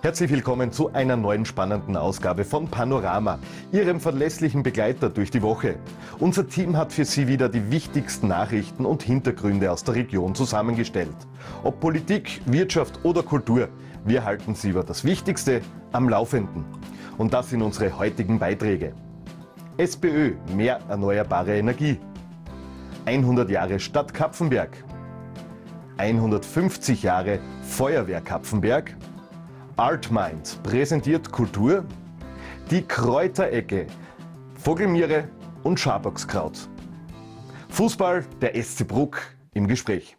Herzlich willkommen zu einer neuen spannenden Ausgabe von Panorama, Ihrem verlässlichen Begleiter durch die Woche. Unser Team hat für Sie wieder die wichtigsten Nachrichten und Hintergründe aus der Region zusammengestellt. Ob Politik, Wirtschaft oder Kultur, wir halten Sie über das Wichtigste am Laufenden. Und das sind unsere heutigen Beiträge. SPÖ, mehr erneuerbare Energie. 100 Jahre Stadt Kapfenberg. 150 Jahre Feuerwehr Kapfenberg. Artmind präsentiert Kultur, die Kräuterecke, Vogelmiere und Schabockskraut. Fußball, der SC Bruck im Gespräch.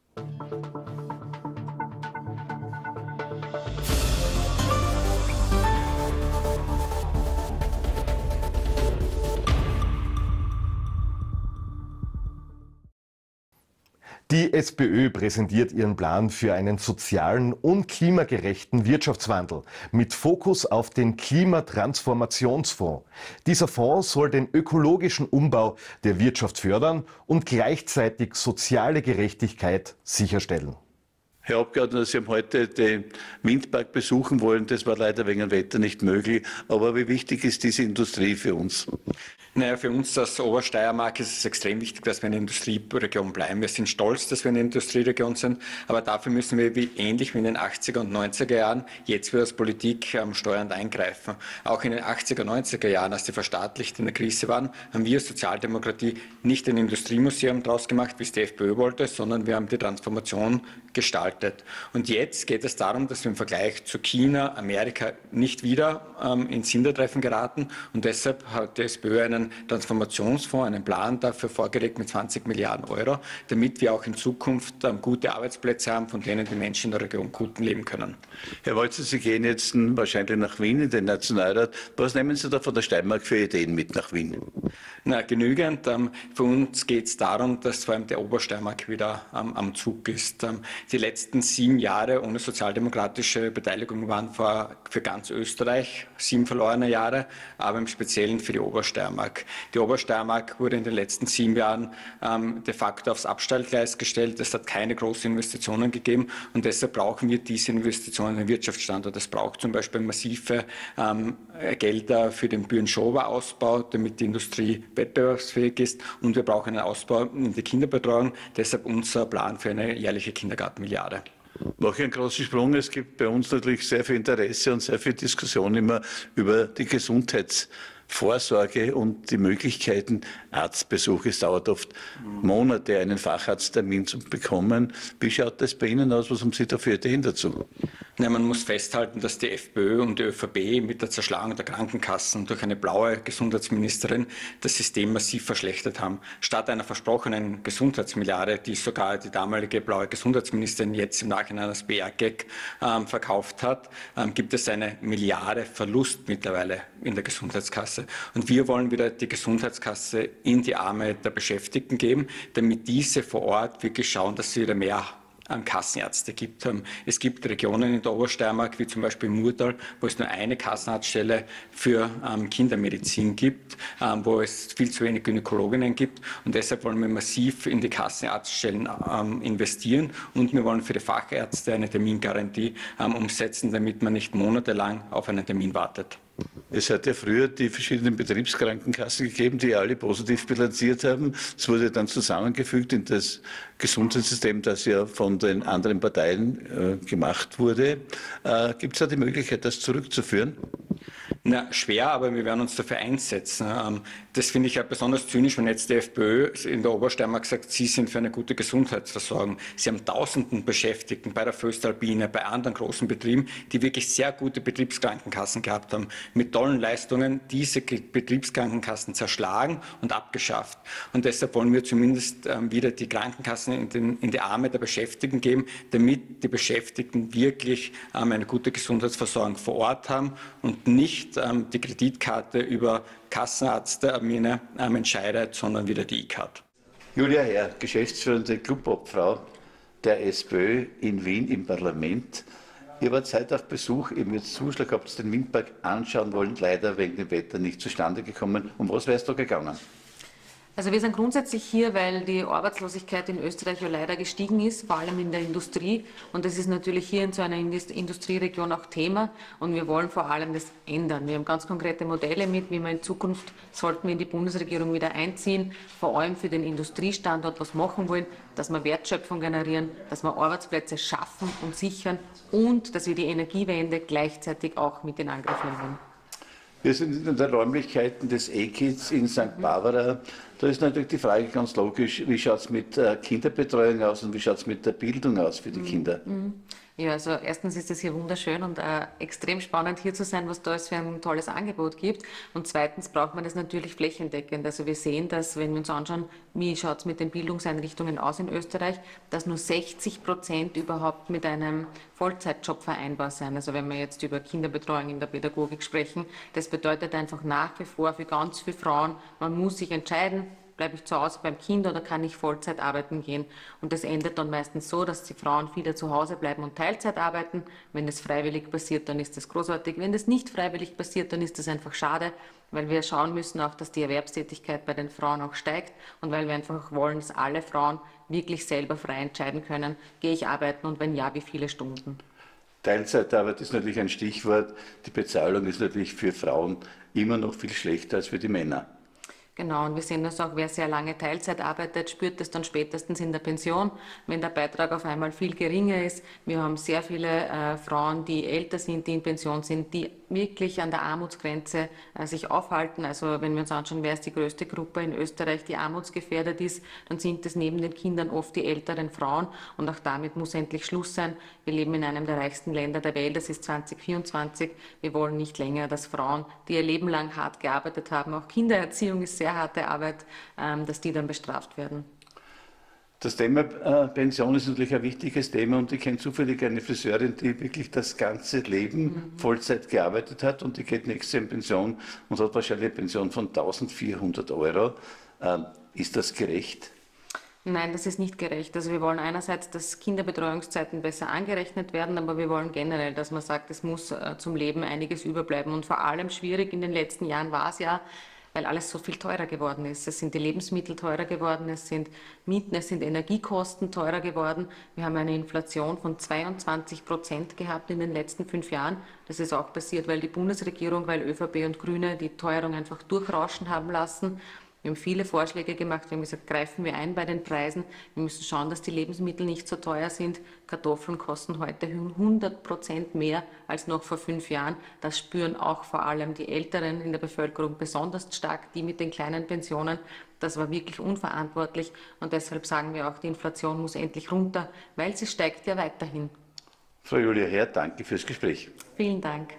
Die SPÖ präsentiert ihren Plan für einen sozialen und klimagerechten Wirtschaftswandel mit Fokus auf den Klimatransformationsfonds. Dieser Fonds soll den ökologischen Umbau der Wirtschaft fördern und gleichzeitig soziale Gerechtigkeit sicherstellen. Herr Abgeordneter, Sie haben heute den Windpark besuchen wollen. Das war leider wegen dem Wetter nicht möglich. Aber wie wichtig ist diese Industrie für uns? Naja, für uns als Obersteiermark ist es extrem wichtig, dass wir eine Industrieregion bleiben. Wir sind stolz, dass wir eine Industrieregion sind, aber dafür müssen wir ähnlich wie in den 80er und 90er Jahren jetzt wieder als Politik steuernd eingreifen. Auch in den 80er, 90er Jahren, als die verstaatlicht in der Krise waren, haben wir als Sozialdemokratie nicht ein Industriemuseum daraus gemacht, wie es die FPÖ wollte, sondern wir haben die Transformation gestaltet. Und jetzt geht es darum, dass wir im Vergleich zu China, Amerika nicht wieder ins Hintertreffen geraten. Und deshalb hat die SPÖ einen Transformationsfonds, einen Plan dafür vorgelegt mit 20 Milliarden Euro, damit wir auch in Zukunft gute Arbeitsplätze haben, von denen die Menschen in der Region gut leben können. Herr Walzer, Sie gehen jetzt wahrscheinlich nach Wien in den Nationalrat. Was nehmen Sie da von der Steiermark für Ideen mit nach Wien? Na, genügend. Für uns geht es darum, dass vor allem der Obersteiermark wieder am Zug ist. Die letzten 7 Jahre ohne sozialdemokratische Beteiligung waren für ganz Österreich 7 verlorene Jahre, aber im Speziellen für die Obersteiermark. Die Obersteiermark wurde in den letzten 7 Jahren de facto aufs Abstellgleis gestellt. Es hat keine großen Investitionen gegeben und deshalb brauchen wir diese Investitionen in den Wirtschaftsstandort. Es braucht zum Beispiel massive Gelder für den Büren-Schober-Ausbau, damit die Industrie wettbewerbsfähig ist, und wir brauchen einen Ausbau in die Kinderbetreuung. Deshalb unser Plan für eine jährliche Kindergartenmilliarde. Mache ich einen großen Sprung. Es gibt bei uns natürlich sehr viel Interesse und sehr viel Diskussion immer über die Gesundheitsvorsorge und die Möglichkeiten Arztbesuche. Es dauert oft Monate, einen Facharzttermin zu bekommen. Wie schaut das bei Ihnen aus? Was haben Sie da für Ideen dazu? Ja, man muss festhalten, dass die FPÖ und die ÖVP mit der Zerschlagung der Krankenkassen durch eine blaue Gesundheitsministerin das System massiv verschlechtert haben. Statt einer versprochenen Gesundheitsmilliarde, die sogar die damalige blaue Gesundheitsministerin jetzt im Nachhinein als PR-Gag verkauft hat, gibt es eine Milliarde Verlust mittlerweile in der Gesundheitskasse. Und wir wollen wieder die Gesundheitskasse in die Arme der Beschäftigten geben, damit diese vor Ort wirklich schauen, dass sie wieder mehr Kassenärzte gibt. Es gibt Regionen in der Obersteiermark, wie zum Beispiel Murtal, wo es nur eine Kassenarztstelle für Kindermedizin gibt, wo es viel zu wenig Gynäkologinnen gibt. Und deshalb wollen wir massiv in die Kassenarztstellen investieren und wir wollen für die Fachärzte eine Termingarantie umsetzen, damit man nicht monatelang auf einen Termin wartet. Es hat ja früher die verschiedenen Betriebskrankenkassen gegeben, die alle positiv bilanziert haben. Es wurde dann zusammengefügt in das Gesundheitssystem, das ja von den anderen Parteien gemacht wurde. Gibt es da die Möglichkeit, das zurückzuführen? Na, schwer, aber wir werden uns dafür einsetzen. Das finde ich ja besonders zynisch, wenn jetzt die FPÖ in der Obersteiermark sagt, sie sind für eine gute Gesundheitsversorgung. Sie haben Tausenden Beschäftigten bei der Föstalpine, bei anderen großen Betrieben, die wirklich sehr gute Betriebskrankenkassen gehabt haben, mit tollen Leistungen, diese Betriebskrankenkassen zerschlagen und abgeschafft. Und deshalb wollen wir zumindest wieder die Krankenkassen in die Arme der Beschäftigten geben, damit die Beschäftigten wirklich eine gute Gesundheitsversorgung vor Ort haben und nicht die Kreditkarte über Kassenärzte-Termine entscheidet, sondern wieder die E-Card. Julia Herr, geschäftsführende Clubobfrau der SPÖ in Wien im Parlament. Ihr wart heute auf Besuch, ihr habt jetzt Zuschlag gehabt, den Windpark anschauen wollen, leider wegen dem Wetter nicht zustande gekommen. Um was wäre es da gegangen? Also wir sind grundsätzlich hier, weil die Arbeitslosigkeit in Österreich ja leider gestiegen ist, vor allem in der Industrie. Und das ist natürlich hier in so einer Industrieregion auch Thema. Und wir wollen vor allem das ändern. Wir haben ganz konkrete Modelle mit, wie wir in Zukunft, sollten wir in die Bundesregierung wieder einziehen, vor allem für den Industriestandort was machen wollen, dass wir Wertschöpfung generieren, dass wir Arbeitsplätze schaffen und sichern und dass wir die Energiewende gleichzeitig auch mit in Angriff nehmen. Wir sind in den Räumlichkeiten des E-Kids in St. Barbara. Da ist natürlich die Frage ganz logisch, wie schaut es mit Kinderbetreuung aus und wie schaut es mit der Bildung aus für die Kinder? Ja, also erstens ist es hier wunderschön und extrem spannend hier zu sein, was da es für ein tolles Angebot gibt. Und zweitens braucht man das natürlich flächendeckend. Also wir sehen, dass, wenn wir uns anschauen, wie schaut es mit den Bildungseinrichtungen aus in Österreich, dass nur 60% überhaupt mit einem Vollzeitjob vereinbar sind. Also wenn wir jetzt über Kinderbetreuung in der Pädagogik sprechen, das bedeutet einfach nach wie vor für ganz viele Frauen, man muss sich entscheiden, bleibe ich zu Hause beim Kind oder kann ich Vollzeit arbeiten gehen? Und das endet dann meistens so, dass die Frauen viele zu Hause bleiben und Teilzeit arbeiten. Wenn das freiwillig passiert, dann ist das großartig. Wenn das nicht freiwillig passiert, dann ist das einfach schade, weil wir schauen müssen auch, dass die Erwerbstätigkeit bei den Frauen auch steigt und weil wir einfach wollen, dass alle Frauen wirklich selber frei entscheiden können, gehe ich arbeiten und wenn ja, wie viele Stunden. Teilzeitarbeit ist natürlich ein Stichwort. Die Bezahlung ist natürlich für Frauen immer noch viel schlechter als für die Männer. Genau, und wir sehen das auch, wer sehr lange Teilzeit arbeitet, spürt das dann spätestens in der Pension, wenn der Beitrag auf einmal viel geringer ist. Wir haben sehr viele Frauen, die älter sind, die in Pension sind, die wirklich an der Armutsgrenze sich aufhalten. Also wenn wir uns anschauen, wer ist die größte Gruppe in Österreich, die armutsgefährdet ist, dann sind es neben den Kindern oft die älteren Frauen. Und auch damit muss endlich Schluss sein. Wir leben in einem der reichsten Länder der Welt, das ist 2024. Wir wollen nicht länger, dass Frauen, die ihr Leben lang hart gearbeitet haben, auch Kindererziehung ist sehr harte Arbeit, dass die dann bestraft werden. Das Thema Pension ist natürlich ein wichtiges Thema und ich kenne zufällig eine Friseurin, die wirklich das ganze Leben Vollzeit gearbeitet hat und die geht nächstes Jahr in Pension und hat wahrscheinlich eine Pension von 1400 €. Ist das gerecht? Nein, das ist nicht gerecht. Also wir wollen einerseits, dass Kinderbetreuungszeiten besser angerechnet werden, aber wir wollen generell, dass man sagt, es muss zum Leben einiges überbleiben. Und vor allem schwierig in den letzten Jahren war es ja, weil alles so viel teurer geworden ist. Es sind die Lebensmittel teurer geworden, es sind Mieten, es sind Energiekosten teurer geworden. Wir haben eine Inflation von 22% gehabt in den letzten 5 Jahren. Das ist auch passiert, weil die Bundesregierung, weil ÖVP und Grüne die Teuerung einfach durchrauschen haben lassen. Wir haben viele Vorschläge gemacht, wir haben gesagt, greifen wir ein bei den Preisen. Wir müssen schauen, dass die Lebensmittel nicht so teuer sind. Kartoffeln kosten heute 100% mehr als noch vor 5 Jahren. Das spüren auch vor allem die Älteren in der Bevölkerung besonders stark, die mit den kleinen Pensionen. Das war wirklich unverantwortlich und deshalb sagen wir auch, die Inflation muss endlich runter, weil sie steigt ja weiterhin. Frau Julia Herr, danke fürs Gespräch. Vielen Dank.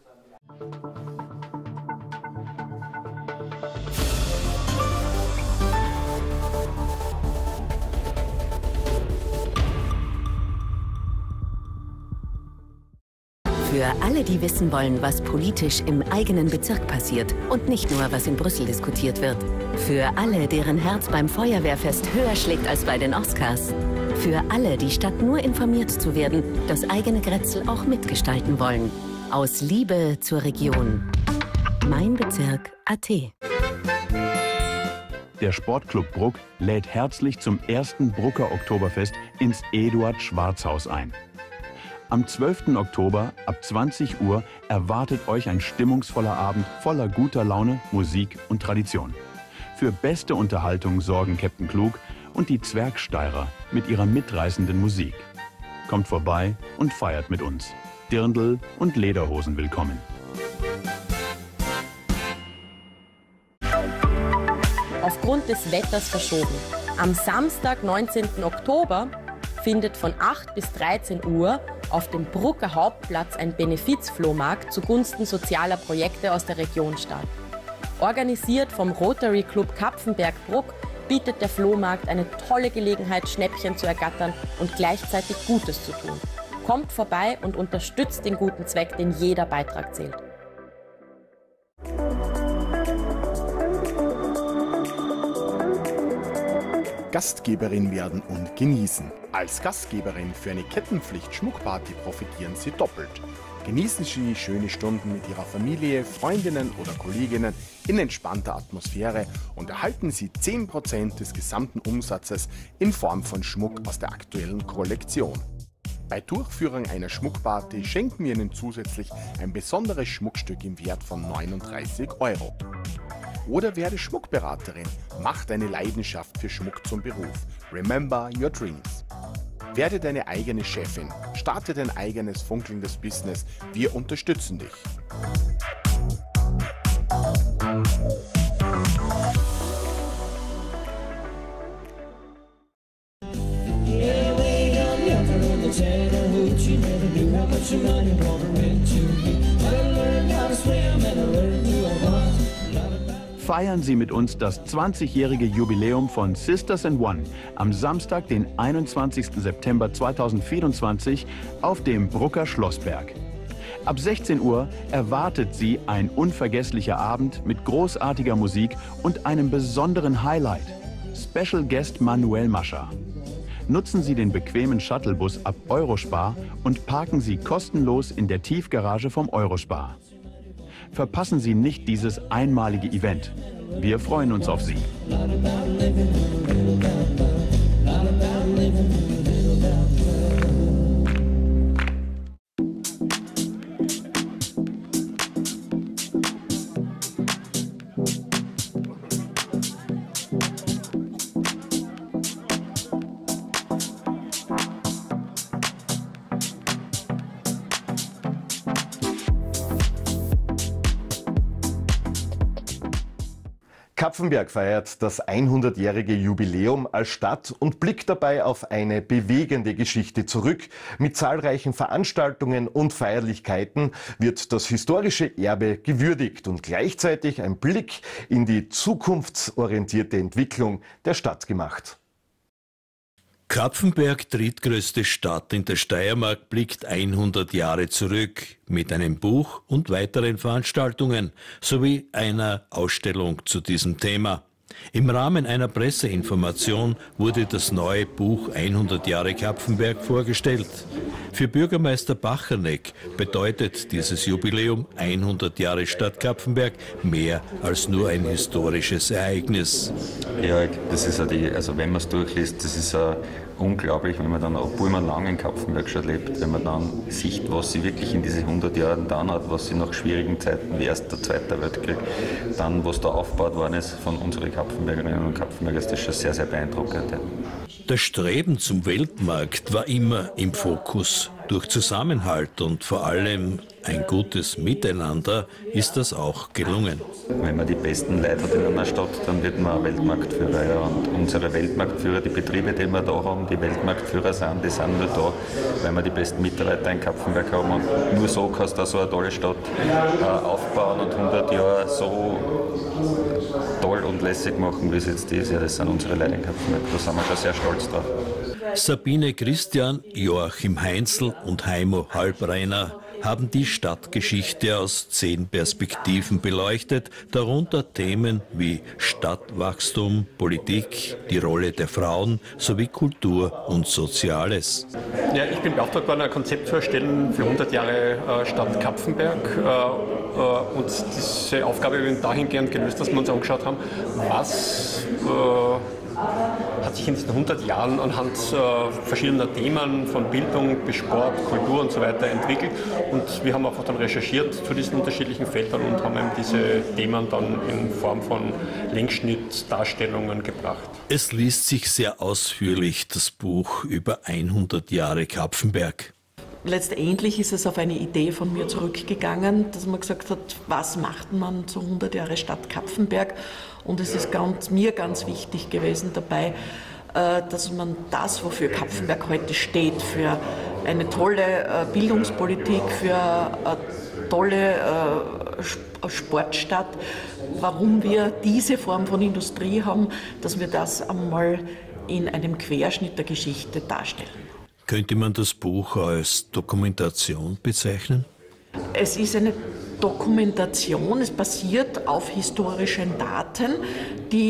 Für alle, die wissen wollen, was politisch im eigenen Bezirk passiert und nicht nur, was in Brüssel diskutiert wird. Für alle, deren Herz beim Feuerwehrfest höher schlägt als bei den Oscars. Für alle, die statt nur informiert zu werden, das eigene Grätzl auch mitgestalten wollen. Aus Liebe zur Region. meinbezirk.at. Der Sportclub Bruck lädt herzlich zum 1. Brucker Oktoberfest ins Eduard-Schwarz-Haus ein. Am 12. Oktober ab 20 Uhr erwartet euch ein stimmungsvoller Abend voller guter Laune, Musik und Tradition. Für beste Unterhaltung sorgen Captain Klug und die Zwergsteirer mit ihrer mitreißenden Musik. Kommt vorbei und feiert mit uns. Dirndl und Lederhosen willkommen. Aufgrund des Wetters verschoben. Am Samstag, 19. Oktober, findet von 8 bis 13 Uhr auf dem Brucker Hauptplatz ein Benefizflohmarkt zugunsten sozialer Projekte aus der Region statt. Organisiert vom Rotary Club Kapfenberg-Bruck bietet der Flohmarkt eine tolle Gelegenheit, Schnäppchen zu ergattern und gleichzeitig Gutes zu tun. Kommt vorbei und unterstützt den guten Zweck, denn jeder Beitrag zählt. Gastgeberin werden und genießen. Als Gastgeberin für eine Kettenpflicht-Schmuckparty profitieren Sie doppelt. Genießen Sie schöne Stunden mit Ihrer Familie, Freundinnen oder Kolleginnen in entspannter Atmosphäre und erhalten Sie 10% des gesamten Umsatzes in Form von Schmuck aus der aktuellen Kollektion. Bei Durchführung einer Schmuckparty schenken wir Ihnen zusätzlich ein besonderes Schmuckstück im Wert von 39 €. Oder werde Schmuckberaterin, mach deine Leidenschaft für Schmuck zum Beruf. Remember your dreams. Werde deine eigene Chefin, starte dein eigenes funkelndes Business. Wir unterstützen dich. Feiern Sie mit uns das 20-jährige Jubiläum von Sisters in One am Samstag, den 21. September 2024 auf dem Brucker Schlossberg. Ab 16 Uhr erwartet Sie ein unvergesslicher Abend mit großartiger Musik und einem besonderen Highlight: Special Guest Manuel Mascher. Nutzen Sie den bequemen Shuttlebus ab Eurospar und parken Sie kostenlos in der Tiefgarage vom Eurospar. Verpassen Sie nicht dieses einmalige Event. Wir freuen uns auf Sie. Kapfenberg feiert das 100-jährige Jubiläum als Stadt und blickt dabei auf eine bewegende Geschichte zurück. Mit zahlreichen Veranstaltungen und Feierlichkeiten wird das historische Erbe gewürdigt und gleichzeitig ein Blick in die zukunftsorientierte Entwicklung der Stadt gemacht. Kapfenberg, drittgrößte Stadt in der Steiermark, blickt 100 Jahre zurück mit einem Buch und weiteren Veranstaltungen sowie einer Ausstellung zu diesem Thema. Im Rahmen einer Presseinformation wurde das neue Buch 100 Jahre Kapfenberg vorgestellt. Für Bürgermeister Bacherneck bedeutet dieses Jubiläum 100 Jahre Stadt Kapfenberg mehr als nur ein historisches Ereignis. Ja, das ist also wenn man es durchliest, das ist unglaublich, wenn man dann, obwohl man lange in Kapfenberg schon lebt, wenn man dann sieht, was sie wirklich in diesen 100 Jahren getan hat, was sie nach schwierigen Zeiten wie Erster, Zweiter Weltkrieg, dann was da aufgebaut worden ist von unseren Kapfenbergerinnen und Kapfenberger, ist das schon sehr, sehr beeindruckend. Ja. Das Streben zum Weltmarkt war immer im Fokus. Durch Zusammenhalt und vor allem ein gutes Miteinander ist das auch gelungen. Wenn man die besten Leute hat in einer Stadt, dann wird man auch Weltmarktführer. Ja. Und unsere Weltmarktführer, die Betriebe, die wir da haben, die Weltmarktführer sind, die sind nur da, weil wir die besten Mitarbeiter in Kapfenberg haben. Und nur so kannst du so eine tolle Stadt aufbauen und 100 Jahre so toll und lässig machen, wie es jetzt ist. Ja, das sind unsere Leute in Kapfenberg. Da sind wir schon sehr stolz drauf. Sabine Christian, Joachim Heinzel und Heimo Halbreiner haben die Stadtgeschichte aus 10 Perspektiven beleuchtet, darunter Themen wie Stadtwachstum, Politik, die Rolle der Frauen sowie Kultur und Soziales. Ja, ich bin beauftragt worden, ein Konzept zu erstellen für 100 Jahre Stadt Kapfenberg. Und diese Aufgabe habe ich dahingehend gelöst, dass wir uns angeschaut haben, was hat sich in diesen 100 Jahren anhand verschiedener Themen von Bildung bis Sport, Kultur und so weiter entwickelt. Und wir haben einfach dann recherchiert zu diesen unterschiedlichen Feldern und haben eben diese Themen dann in Form von Längsschnittdarstellungen gebracht. Es liest sich sehr ausführlich, das Buch über 100 Jahre Kapfenberg. Letztendlich ist es auf eine Idee von mir zurückgegangen, dass man gesagt hat, was macht man zu 100 Jahre Stadt Kapfenberg? Und es ist mir ganz wichtig gewesen dabei, dass man das, wofür Kapfenberg heute steht, für eine tolle Bildungspolitik, für eine tolle Sportstadt, warum wir diese Form von Industrie haben, dass wir das einmal in einem Querschnitt der Geschichte darstellen. Könnte man das Buch als Dokumentation bezeichnen? Es ist eine Dokumentation, es basiert auf historischen Daten, die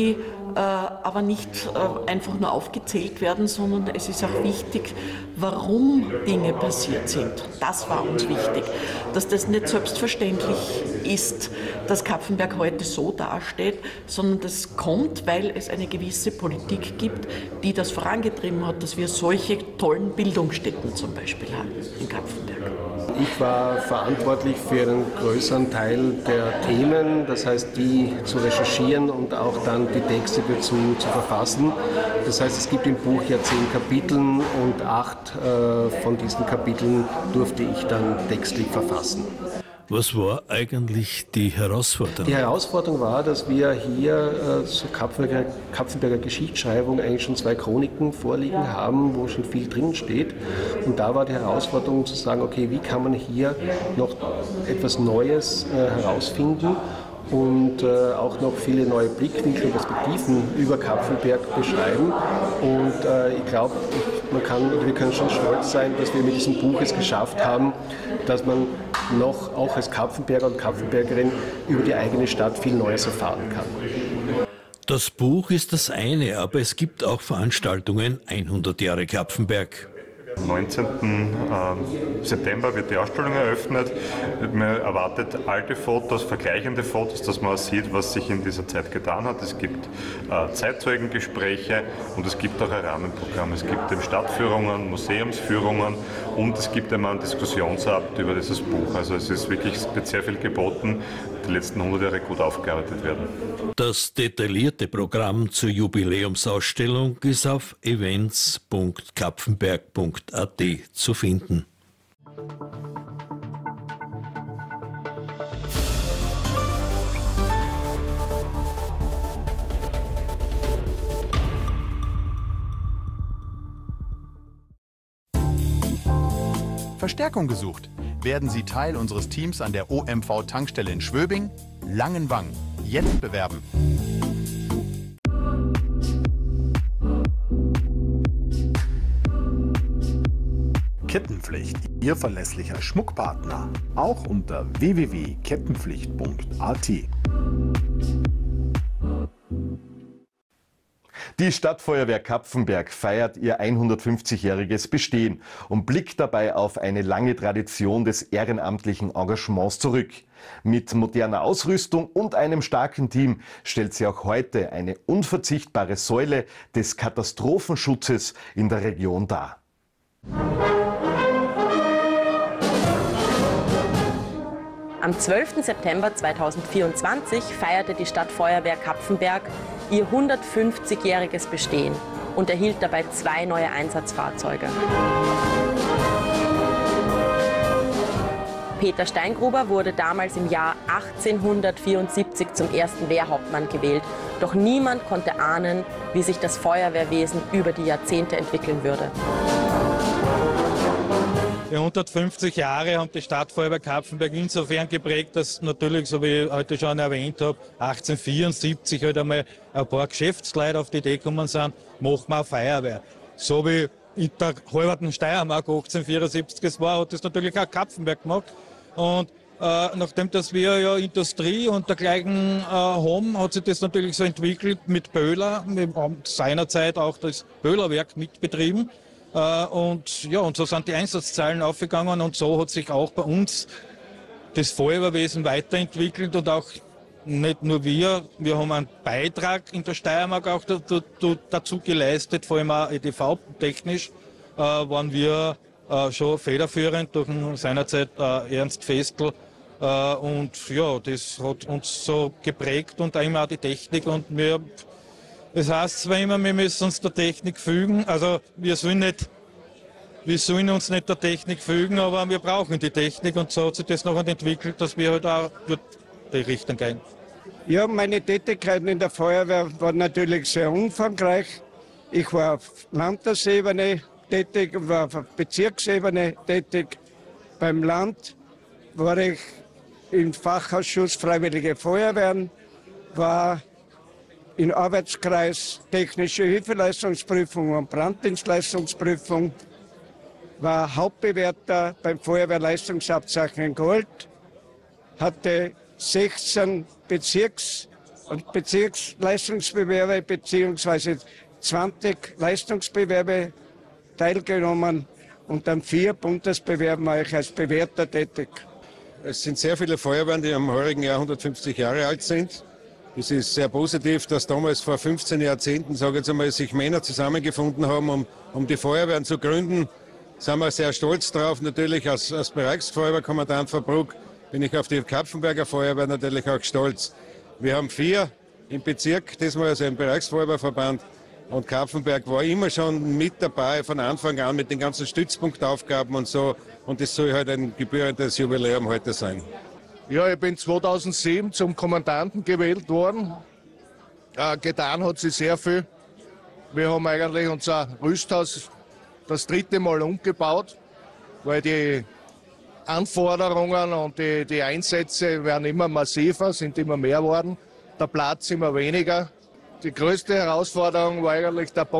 aber nicht einfach nur aufgezählt werden, sondern es ist auch wichtig, warum Dinge passiert sind. Das war uns wichtig, dass das nicht selbstverständlich ist, dass Kapfenberg heute so dasteht, sondern das kommt, weil es eine gewisse Politik gibt, die das vorangetrieben hat, dass wir solche tollen Bildungsstätten zum Beispiel haben in Kapfenberg. Ich war verantwortlich für einen größeren Teil der Themen, das heißt, die zu recherchieren und auch dann die Texte dazu zu verfassen. Das heißt, es gibt im Buch ja 10 Kapiteln und 8 von diesen Kapiteln durfte ich dann textlich verfassen. Was war eigentlich die Herausforderung? Die Herausforderung war, dass wir hier zur Kapfenberger Geschichtsschreibung eigentlich schon 2 Chroniken vorliegen haben, wo schon viel drin steht. Und da war die Herausforderung zu sagen, okay, wie kann man hier noch etwas Neues herausfinden und auch noch viele neue Blickwinkel und Perspektiven über Kapfenberg beschreiben. Und ich glaube, wir können schon stolz sein, dass wir mit diesem Buch es geschafft haben, dass man noch auch als Kapfenberger und Kapfenbergerin über die eigene Stadt viel Neues erfahren kann. Das Buch ist das eine, aber es gibt auch Veranstaltungen 100 Jahre Kapfenberg. Am 19. September wird die Ausstellung eröffnet. Man erwartet alte Fotos, vergleichende Fotos, dass man sieht, was sich in dieser Zeit getan hat. Es gibt Zeitzeugengespräche und es gibt auch ein Rahmenprogramm. Es gibt eben Stadtführungen, Museumsführungen und es gibt einmal einen Diskussionsabend über dieses Buch. Also es ist wirklich sehr viel geboten, die letzten 100 Jahre gut aufgearbeitet werden. Das detaillierte Programm zur Jubiläumsausstellung ist auf events.kapfenberg.at zu finden. Verstärkung gesucht? Werden Sie Teil unseres Teams an der OMV-Tankstelle in Schwöbing? Langenwang. Jetzt bewerben. Kettenpflicht, Ihr verlässlicher Schmuckpartner. Auch unter www.kettenpflicht.at. Die Stadtfeuerwehr Kapfenberg feiert ihr 150-jähriges Bestehen und blickt dabei auf eine lange Tradition des ehrenamtlichen Engagements zurück. Mit moderner Ausrüstung und einem starken Team stellt sie auch heute eine unverzichtbare Säule des Katastrophenschutzes in der Region dar. Am 12. September 2024 feierte die Stadtfeuerwehr Kapfenberg ihr 150-jähriges Bestehen und erhielt dabei 2 neue Einsatzfahrzeuge. Peter Steingruber wurde damals im Jahr 1874 zum ersten Wehrhauptmann gewählt. Doch niemand konnte ahnen, wie sich das Feuerwehrwesen über die Jahrzehnte entwickeln würde. Die 150 Jahre haben die Stadtfeuerwehr Kapfenberg insofern geprägt, dass natürlich, so wie ich heute schon erwähnt habe, 1874 halt einmal ein paar Geschäftsleute auf die Idee gekommen sind, machen wir eine Feuerwehr. So wie in der halben Steiermark 1874 es war, hat das natürlich auch Kapfenberg gemacht. Und nachdem dass wir ja Industrie und dergleichen haben, hat sich das natürlich so entwickelt mit Böhler. Wir haben seinerzeit auch das Böhlerwerk mitbetrieben. Und ja, und so sind die Einsatzzahlen aufgegangen und so hat sich auch bei uns das Feuerwehrwesen weiterentwickelt und auch nicht nur wir haben einen Beitrag in der Steiermark auch dazu geleistet, vor allem auch EDV-technisch waren wir schon federführend durch seinerzeit Ernst Festl und ja, das hat uns so geprägt und auch immer auch die Technik und wir. Das heißt zwar immer, wir müssen uns der Technik fügen, also wir sollen uns nicht der Technik fügen, aber wir brauchen die Technik und so hat sich das noch entwickelt, dass wir halt auch durch die Richtung gehen. Ja, meine Tätigkeiten in der Feuerwehr waren natürlich sehr umfangreich. Ich war auf Landesebene tätig, war auf Bezirksebene tätig. Beim Land war ich im Fachausschuss Freiwillige Feuerwehren, war im Arbeitskreis Technische Hilfeleistungsprüfung und Branddienstleistungsprüfung, war Hauptbewerter beim Feuerwehrleistungsabzeichen Gold, hatte 16 Bezirks- und Bezirksleistungsbewerbe bzw. 20 Leistungsbewerbe teilgenommen und an 4 Bundesbewerben war ich als Bewerter tätig. Es sind sehr viele Feuerwehren, die im heurigen Jahr 150 Jahre alt sind. Es ist sehr positiv, dass damals vor 15 Jahrzehnten, sage ich jetzt einmal, sich Männer zusammengefunden haben, um die Feuerwehren zu gründen. Da sind wir sehr stolz drauf. Natürlich als Bereichsfeuerwehrkommandant von Bruck bin ich auf die Kapfenberger Feuerwehr natürlich auch stolz. Wir haben 4 im Bezirk, diesmal also im Bereichsfeuerwehrverband. Und Kapfenberg war immer schon mit dabei von Anfang an mit den ganzen Stützpunktaufgaben und so. Und es soll halt ein gebührendes Jubiläum heute sein. Ja, ich bin 2007 zum Kommandanten gewählt worden. Getan hat sich sehr viel. Wir haben eigentlich unser Rüsthaus das 3. Mal umgebaut, weil die Anforderungen und die Einsätze werden immer massiver, sind immer mehr geworden. Der Platz immer weniger. Die größte Herausforderung war eigentlich der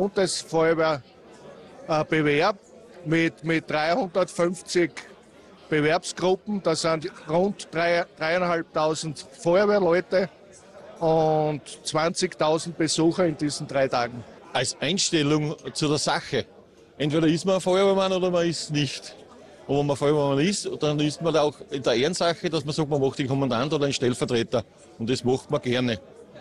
Bundesfeuerwehrbewerb mit 350 Bewerbsgruppen. Das sind rund 3.500 Feuerwehrleute und 20.000 Besucher in diesen 3 Tagen. Als Einstellung zu der Sache. Entweder ist man ein Feuerwehrmann oder man ist nicht. Und wenn man Feuerwehrmann ist, dann ist man auch in der Ehrensache, dass man sagt, man macht den Kommandant oder einen Stellvertreter. Und das macht man gerne.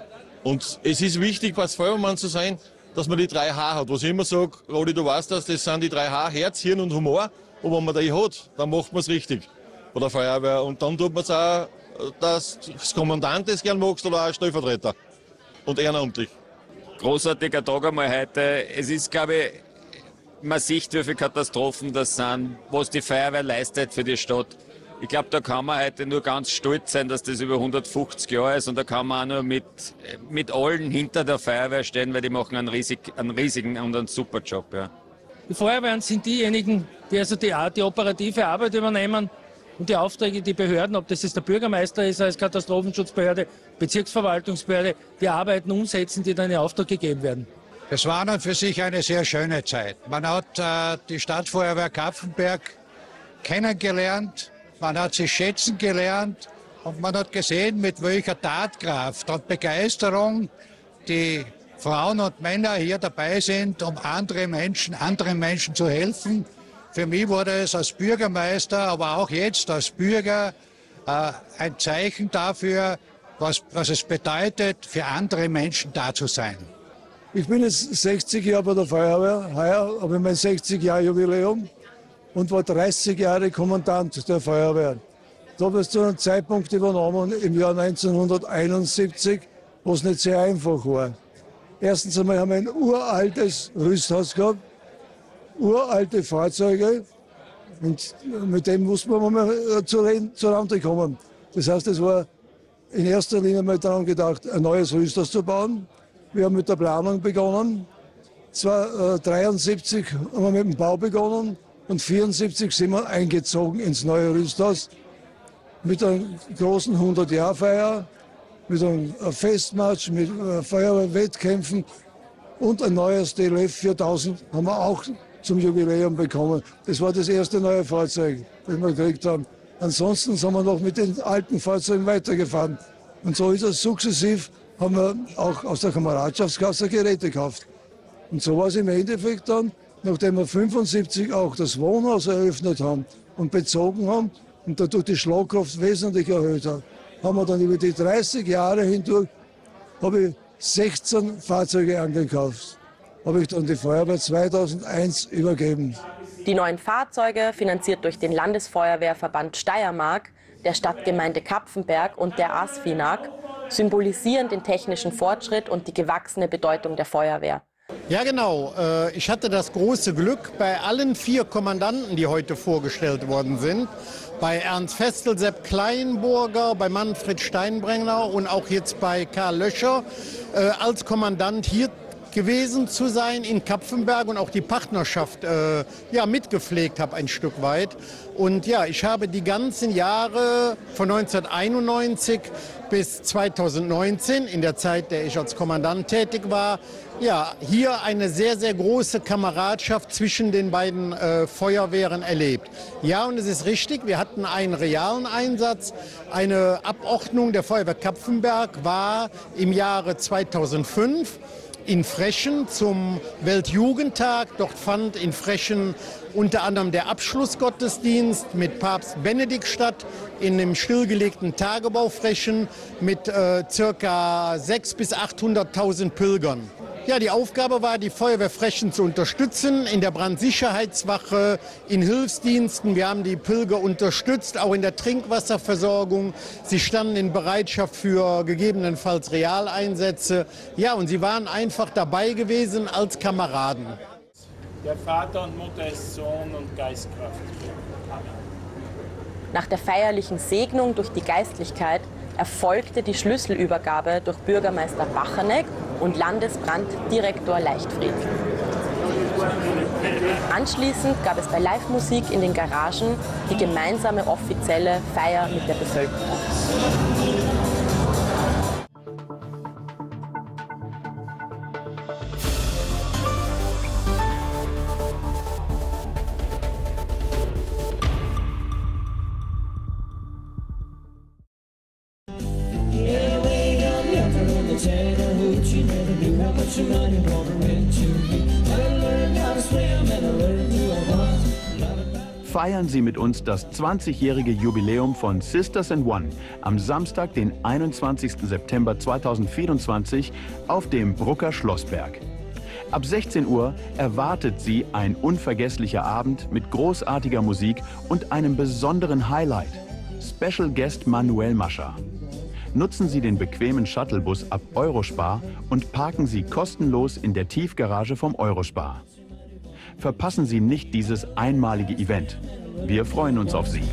Und es ist wichtig, als Feuerwehrmann zu sein, dass man die 3 H hat. Was ich immer sage, Rodi, du weißt das sind die 3 H, Herz, Hirn und Humor. Und wenn man die hat, dann macht man es richtig bei der Feuerwehr. Und dann tut man es auch, dass das Kommandant das gern magst oder auch ein Stellvertreter. Und ehrenamtlich. Großartiger Tag einmal heute. Es ist, glaube ich, man sieht, wie viele Katastrophen das sind, was die Feuerwehr leistet für die Stadt. Ich glaube, da kann man heute nur ganz stolz sein, dass das über 150 Jahre ist. Und da kann man auch nur mit allen hinter der Feuerwehr stehen, weil die machen einen riesigen und einen super Job. Ja. Die Feuerwehren sind diejenigen, die also die operative Arbeit übernehmen und die Aufträge, die Behörden, ob das jetzt der Bürgermeister ist als Katastrophenschutzbehörde, Bezirksverwaltungsbehörde, die Arbeiten umsetzen, die dann in Auftrag gegeben werden. Es war an und für sich eine sehr schöne Zeit. Man hat die Stadtfeuerwehr Kapfenberg kennengelernt, man hat sie schätzen gelernt und man hat gesehen, mit welcher Tatkraft und Begeisterung die Frauen und Männer hier dabei sind, um anderen Menschen zu helfen. Für mich wurde es als Bürgermeister, aber auch jetzt als Bürger ein Zeichen dafür, was es bedeutet, für andere Menschen da zu sein. Ich bin jetzt 60 Jahre bei der Feuerwehr, heuer habe ich mein 60-Jahr-Jubiläum und war 30 Jahre Kommandant der Feuerwehr. Da habe ich es zu einem Zeitpunkt übernommen, im Jahr 1971, wo es nicht sehr einfach war. Erstens einmal haben wir ein uraltes Rüsthaus gehabt, uralte Fahrzeuge und mit dem mussten wir mal zur Rande kommen. Das heißt, es war in erster Linie mal daran gedacht, ein neues Rüsthaus zu bauen. Wir haben mit der Planung begonnen. 1973 haben wir mit dem Bau begonnen und 1974 sind wir eingezogen ins neue Rüsthaus mit einer großen 100-Jahr-Feier, mit einem Festmarsch, mit Feuerwehrwettkämpfen und ein neues DLF 4000 haben wir auch zum Jubiläum bekommen. Das war das erste neue Fahrzeug, das wir gekriegt haben. Ansonsten sind wir noch mit den alten Fahrzeugen weitergefahren. Und so ist es sukzessiv, haben wir auch aus der Kameradschaftskasse Geräte gekauft. Und so war es im Endeffekt dann, nachdem wir 1975 auch das Wohnhaus eröffnet haben und bezogen haben und dadurch die Schlagkraft wesentlich erhöht haben, haben wir dann über die 30 Jahre hindurch, habe ich 16 Fahrzeuge angekauft. Habe ich dann die Feuerwehr 2001 übergeben. Die neuen Fahrzeuge, finanziert durch den Landesfeuerwehrverband Steiermark, der Stadtgemeinde Kapfenberg und der ASFINAG, symbolisieren den technischen Fortschritt und die gewachsene Bedeutung der Feuerwehr. Ja genau, ich hatte das große Glück, bei allen 4 Kommandanten, die heute vorgestellt worden sind, bei Ernst Festel, Sepp Kleinburger, bei Manfred Steinbrenner und auch jetzt bei Karl Löscher, als Kommandant hier gewesen zu sein in Kapfenberg und auch die Partnerschaft mitgepflegt habe ein Stück weit. Und ja, ich habe die ganzen Jahre von 1991 bis 2019, in der Zeit, der ich als Kommandant tätig war, ja, hier eine sehr, sehr große Kameradschaft zwischen den beiden Feuerwehren erlebt. Ja, und es ist richtig, wir hatten einen realen Einsatz. Eine Abordnung der Feuerwehr Kapfenberg war im Jahre 2005 in Frechen zum Weltjugendtag. Dort fand in Frechen unter anderem der Abschlussgottesdienst mit Papst Benedikt statt, in dem stillgelegten Tagebau Frechen mit ca. 600.000 bis 800.000 Pilgern. Ja, die Aufgabe war, die Feuerwehr Frechen zu unterstützen in der Brandsicherheitswache, in Hilfsdiensten. Wir haben die Pilger unterstützt, auch in der Trinkwasserversorgung. Sie standen in Bereitschaft für gegebenenfalls Realeinsätze. Ja, und sie waren einfach dabei gewesen als Kameraden. Der Vater und Mutter ist Sohn und Geistkraft. Amen. Nach der feierlichen Segnung durch die Geistlichkeit erfolgte die Schlüsselübergabe durch Bürgermeister Bachanek und Landesbranddirektor Leichtfried. Anschließend gab es bei Live-Musik in den Garagen die gemeinsame offizielle Feier mit der Bevölkerung. Feiern Sie mit uns das 20-jährige Jubiläum von Sisters in One am Samstag, den 21. September 2024 auf dem Brucker Schlossberg. Ab 16 Uhr erwartet Sie ein unvergesslicher Abend mit großartiger Musik und einem besonderen Highlight: Special Guest Manuel Mascher. Nutzen Sie den bequemen Shuttlebus ab Eurospar und parken Sie kostenlos in der Tiefgarage vom Eurospar. Verpassen Sie nicht dieses einmalige Event. Wir freuen uns auf Sie.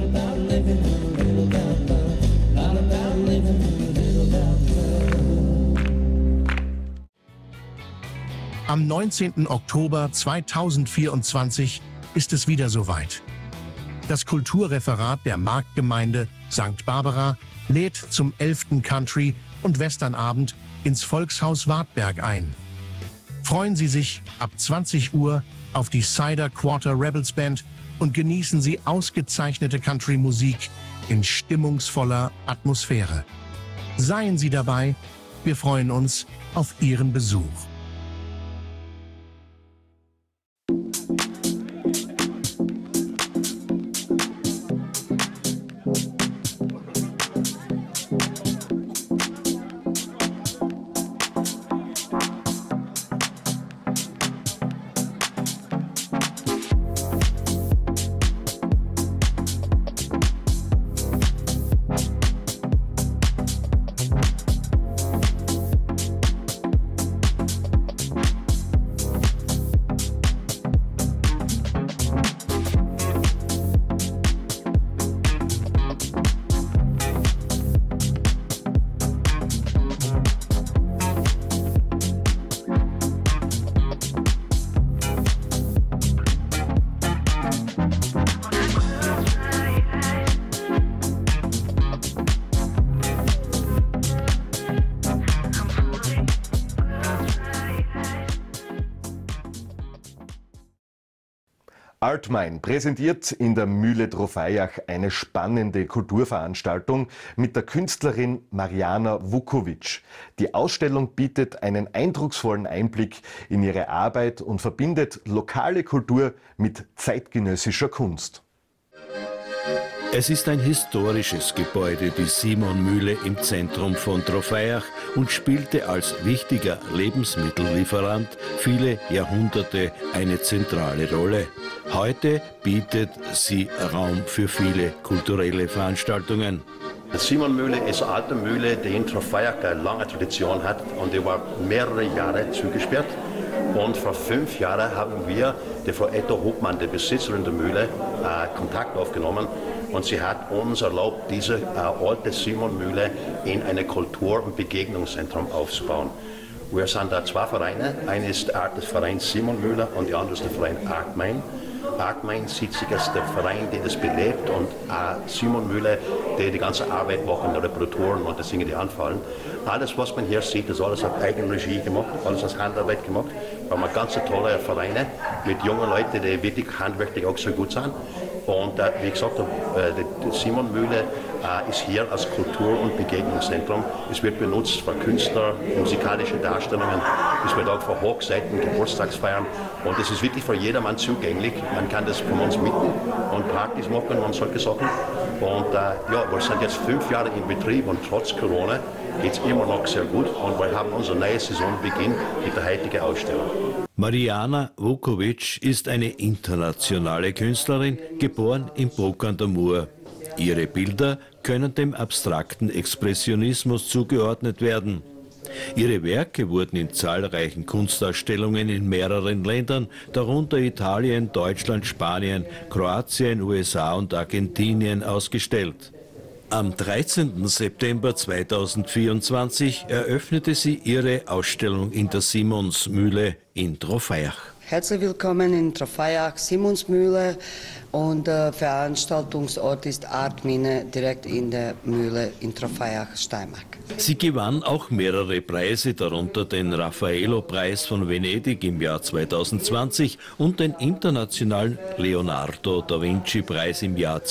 Am 19. Oktober 2024 ist es wieder soweit. Das Kulturreferat der Marktgemeinde St. Barbara lädt zum 11. Country- und Westernabend ins Volkshaus Wartberg ein. Freuen Sie sich ab 20 Uhr auf die Cider Quarter Rebels Band und genießen Sie ausgezeichnete Country-Musik in stimmungsvoller Atmosphäre. Seien Sie dabei, wir freuen uns auf Ihren Besuch. Artmine präsentiert in der Mühle Trofejach eine spannende Kulturveranstaltung mit der Künstlerin Mariana Vukovic. Die Ausstellung bietet einen eindrucksvollen Einblick in ihre Arbeit und verbindet lokale Kultur mit zeitgenössischer Kunst. Es ist ein historisches Gebäude, die Simon-Mühle im Zentrum von Trofejach, und spielte als wichtiger Lebensmittellieferant viele Jahrhunderte eine zentrale Rolle. Heute bietet sie Raum für viele kulturelle Veranstaltungen. Die Simon-Mühle ist eine alte Mühle, die in Trofejach eine lange Tradition hat, und die war mehrere Jahre zugesperrt. Und vor 5 Jahren haben wir die Frau Etta Hopmann, die Besitzerin der Mühle, Kontakt aufgenommen. Und sie hat uns erlaubt, diese alte Simon-Mühle in eine Kultur- und Begegnungszentrum aufzubauen. Wir sind da zwei Vereine. Einer ist der Verein Simon Müller und der andere ist der Verein Artmain. Artmain sieht sich als der Verein, der das belebt, und Simon Müller, der die ganze Arbeit macht, die Reparaturen und die Dinge, die anfallen. Alles, was man hier sieht, ist alles auf Eigenregie gemacht, alles als Handarbeit gemacht. Wir haben ganz tolle Vereine mit jungen Leuten, die wirklich handwerklich auch sehr gut sind. Und wie gesagt, Simon Müller ist hier als Kultur- und Begegnungszentrum. Es wird benutzt für Künstler, musikalische Darstellungen, es wird auch für Hochzeiten, Geburtstagsfeiern, und es ist wirklich für jedermann zugänglich. Man kann das von uns mieten und Partys machen und solche Sachen. Und wir sind jetzt 5 Jahre in Betrieb, und trotz Corona geht es immer noch sehr gut, und wir haben unsere neue Saisonbeginn mit der heutigen Ausstellung. Marijana Vukovic ist eine internationale Künstlerin, geboren in Bruck an der Mur. Ihre Bilder können dem abstrakten Expressionismus zugeordnet werden. Ihre Werke wurden in zahlreichen Kunstausstellungen in mehreren Ländern, darunter Italien, Deutschland, Spanien, Kroatien, USA und Argentinien, ausgestellt. Am 13. September 2024 eröffnete sie ihre Ausstellung in der Simonsmühle in Trofeiach. Herzlich willkommen in Trofeiach, Simonsmühle, und der Veranstaltungsort ist Artmine direkt in der Mühle in Trofeiach, Steiermark. Sie gewann auch mehrere Preise, darunter den Raffaello-Preis von Venedig im Jahr 2020 und den internationalen Leonardo da Vinci-Preis im Jahr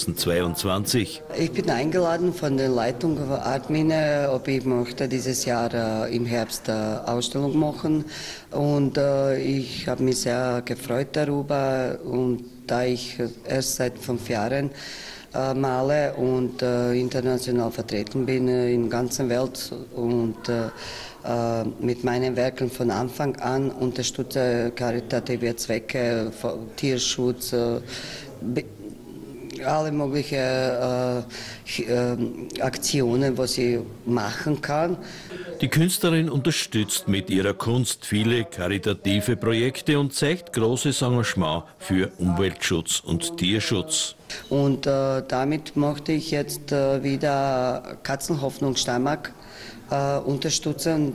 2022. Ich bin eingeladen von der Leitung von Artmine, ob ich möchte dieses Jahr im Herbst Ausstellung machen, und ich habe mich sehr gefreut darüber, und da ich erst seit 5 Jahren male und international vertreten bin in der ganzen Welt, und mit meinen Werken von Anfang an unterstütze karitative Zwecke, Tierschutz, alle möglichen Aktionen, was ich machen kann. Die Künstlerin unterstützt mit ihrer Kunst viele karitative Projekte und zeigt großes Engagement für Umweltschutz und Tierschutz. Und damit möchte ich jetzt wieder Katzenhoffnung Steiermark unterstützen.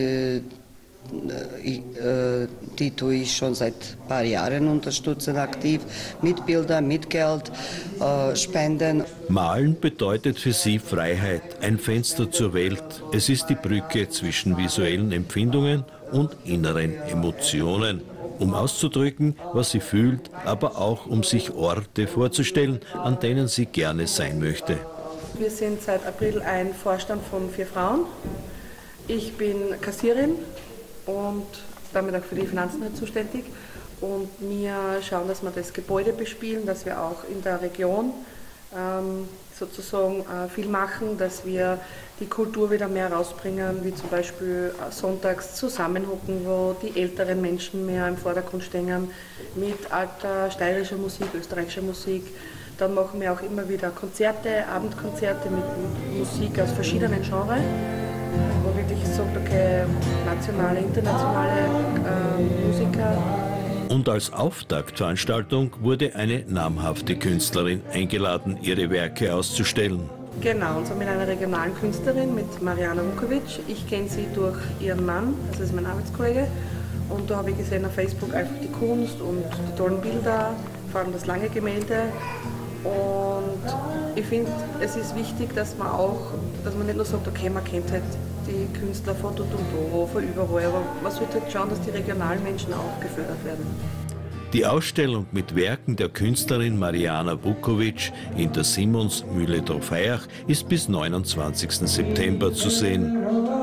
Die tue ich schon seit ein paar Jahren unterstützen, aktiv, mit Bildern, mit Geld, Spenden. Malen bedeutet für sie Freiheit, ein Fenster zur Welt. Es ist die Brücke zwischen visuellen Empfindungen und inneren Emotionen, um auszudrücken, was sie fühlt, aber auch um sich Orte vorzustellen, an denen sie gerne sein möchte. Wir sind seit April ein Vorstand von 4 Frauen. Ich bin Kassierin und damit auch für die Finanzen zuständig. Und wir schauen, dass wir das Gebäude bespielen, dass wir auch in der Region sozusagen viel machen, dass wir die Kultur wieder mehr rausbringen, wie zum Beispiel sonntags zusammenhocken, wo die älteren Menschen mehr im Vordergrund stehen, mit alter steirischer Musik, österreichischer Musik. Dann machen wir auch immer wieder Konzerte, Abendkonzerte mit Musik aus verschiedenen Genres, wo wirklich sagt, okay, nationale, internationale Musiker. Und als Auftaktveranstaltung wurde eine namhafte Künstlerin eingeladen, ihre Werke auszustellen. Genau, und so mit einer regionalen Künstlerin, mit Marijana Vukovic. Ich kenne sie durch ihren Mann, das ist mein Arbeitskollege. Und da habe ich gesehen auf Facebook einfach die Kunst und die tollen Bilder, vor allem das lange Gemälde. Und ich finde, es ist wichtig, dass man nicht nur sagt, okay, man kennt halt die Künstler von dort und da, von überall, aber man sollte halt schauen, dass die regionalen Menschen auch gefördert werden. Die Ausstellung mit Werken der Künstlerin Marijana Vukovic in der Simonsmühle Trofeiach ist bis 29. September zu sehen.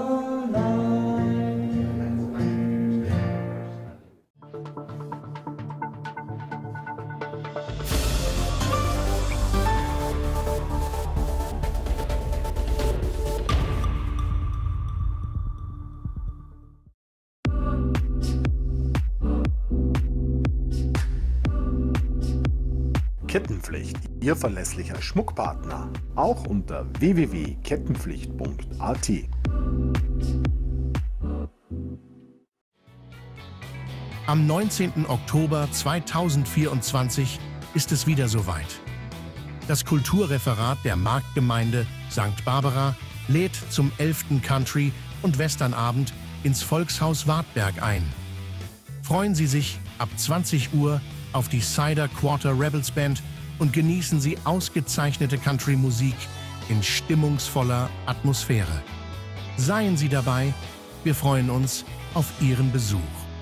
Kettenpflicht, Ihr verlässlicher Schmuckpartner. Auch unter www.kettenpflicht.at. Am 19. Oktober 2024 ist es wieder soweit. Das Kulturreferat der Marktgemeinde St. Barbara lädt zum 11. Country- und Westernabend ins Volkshaus Wartberg ein. Freuen Sie sich ab 20 Uhr auf die Cider Quarter Rebels Band und genießen Sie ausgezeichnete Country-Musik in stimmungsvoller Atmosphäre. Seien Sie dabei, wir freuen uns auf Ihren Besuch.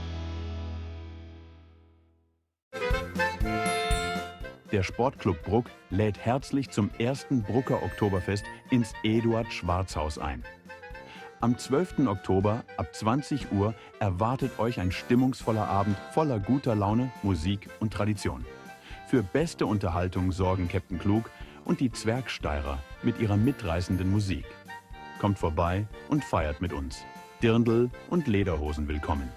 Der Sportclub Bruck lädt herzlich zum ersten Brucker Oktoberfest ins Eduard-Schwarz-Haus ein. Am 12. Oktober ab 20 Uhr erwartet euch ein stimmungsvoller Abend voller guter Laune, Musik und Tradition. Für beste Unterhaltung sorgen Captain Klug und die Zwergsteirer mit ihrer mitreißenden Musik. Kommt vorbei und feiert mit uns. Dirndl und Lederhosen willkommen.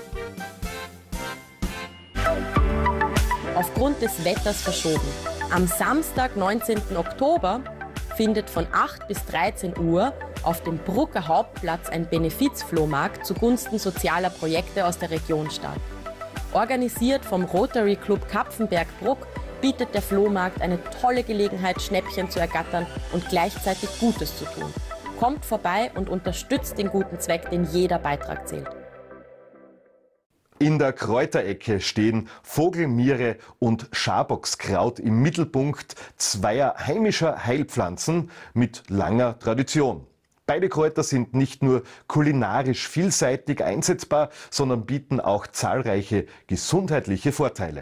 Aufgrund des Wetters verschoben. Am Samstag, 19. Oktober, findet von 8 bis 13 Uhr auf dem Brucker Hauptplatz ein Benefizflohmarkt zugunsten sozialer Projekte aus der Region statt. Organisiert vom Rotary Club Kapfenberg-Bruck bietet der Flohmarkt eine tolle Gelegenheit, Schnäppchen zu ergattern und gleichzeitig Gutes zu tun. Kommt vorbei und unterstützt den guten Zweck, denn jeder Beitrag zählt. In der Kräuterecke stehen Vogelmiere und Schabockskraut im Mittelpunkt zweier heimischer Heilpflanzen mit langer Tradition. Beide Kräuter sind nicht nur kulinarisch vielseitig einsetzbar, sondern bieten auch zahlreiche gesundheitliche Vorteile.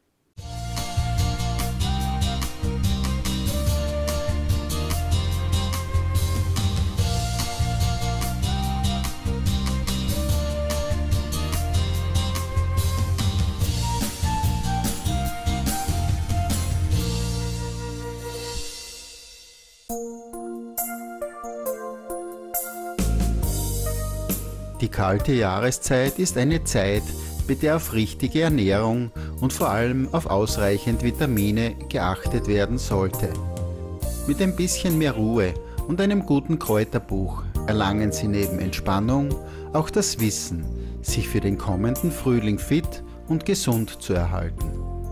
Die kalte Jahreszeit ist eine Zeit, bei der auf richtige Ernährung und vor allem auf ausreichend Vitamine geachtet werden sollte. Mit ein bisschen mehr Ruhe und einem guten Kräuterbuch erlangen Sie neben Entspannung auch das Wissen, sich für den kommenden Frühling fit und gesund zu erhalten.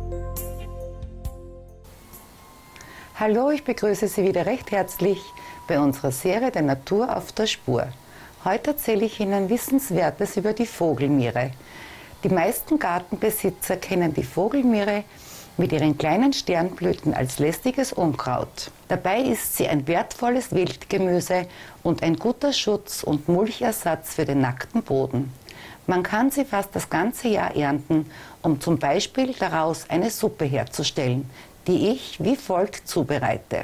Hallo, ich begrüße Sie wieder recht herzlich bei unserer Serie der Natur auf der Spur. Heute erzähle ich Ihnen Wissenswertes über die Vogelmiere. Die meisten Gartenbesitzer kennen die Vogelmiere mit ihren kleinen Sternblüten als lästiges Unkraut. Dabei ist sie ein wertvolles Wildgemüse und ein guter Schutz und Mulchersatz für den nackten Boden. Man kann sie fast das ganze Jahr ernten, um zum Beispiel daraus eine Suppe herzustellen, die ich wie folgt zubereite.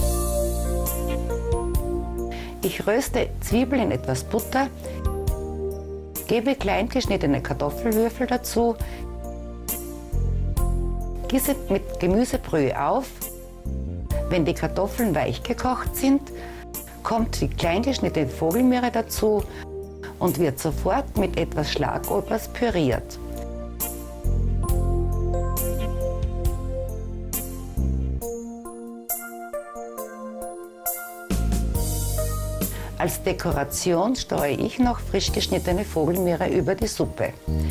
Ich röste Zwiebeln in etwas Butter, gebe klein geschnittene Kartoffelwürfel dazu, gieße mit Gemüsebrühe auf. Wenn die Kartoffeln weich gekocht sind, kommt die klein geschnittene Vogelmiere dazu und wird sofort mit etwas Schlagobers püriert. Als Dekoration streue ich noch frisch geschnittene Vogelmiere über die Suppe.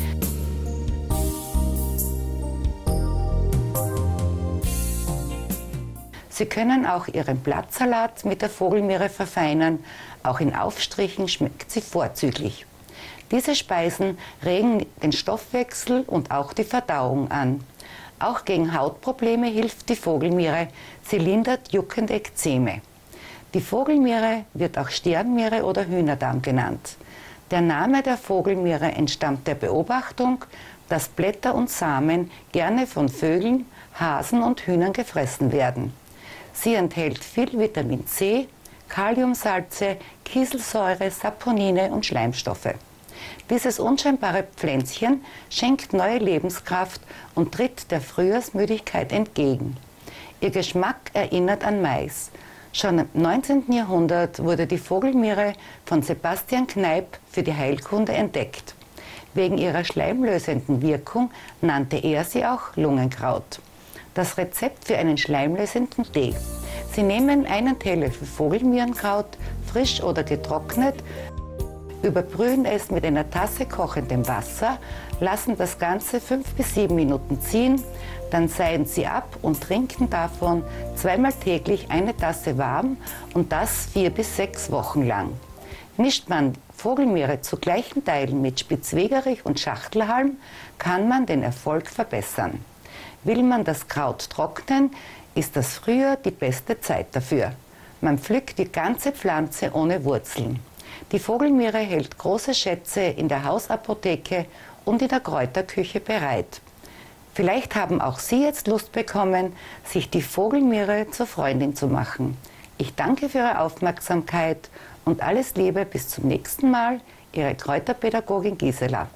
Sie können auch Ihren Blattsalat mit der Vogelmiere verfeinern. Auch in Aufstrichen schmeckt sie vorzüglich. Diese Speisen regen den Stoffwechsel und auch die Verdauung an. Auch gegen Hautprobleme hilft die Vogelmiere. Sie lindert juckende Ekzeme. Die Vogelmiere wird auch Sternmiere oder Hühnerdarm genannt. Der Name der Vogelmiere entstammt der Beobachtung, dass Blätter und Samen gerne von Vögeln, Hasen und Hühnern gefressen werden. Sie enthält viel Vitamin C, Kaliumsalze, Kieselsäure, Saponine und Schleimstoffe. Dieses unscheinbare Pflänzchen schenkt neue Lebenskraft und tritt der Frühjahrsmüdigkeit entgegen. Ihr Geschmack erinnert an Mais. Schon im 19. Jahrhundert wurde die Vogelmiere von Sebastian Kneipp für die Heilkunde entdeckt. Wegen ihrer schleimlösenden Wirkung nannte er sie auch Lungenkraut. Das Rezept für einen schleimlösenden Tee. Sie nehmen einen Teelöffel Vogelmierenkraut, frisch oder getrocknet, überbrühen es mit einer Tasse kochendem Wasser, lassen das Ganze 5 bis 7 Minuten ziehen, dann seien Sie ab und trinken davon zweimal täglich eine Tasse warm und das 4 bis 6 Wochen lang. Mischt man Vogelmeere zu gleichen Teilen mit Spitzwegerich und Schachtelhalm kann man den Erfolg verbessern. Will man das Kraut trocknen, ist das Frühjahr die beste Zeit dafür. Man pflückt die ganze Pflanze ohne Wurzeln. Die Vogelmeere hält große Schätze in der Hausapotheke und in der Kräuterküche bereit. Vielleicht haben auch Sie jetzt Lust bekommen, sich die Vogelmeere zur Freundin zu machen. Ich danke für Ihre Aufmerksamkeit und alles Liebe bis zum nächsten Mal. Ihre Kräuterpädagogin Gisela.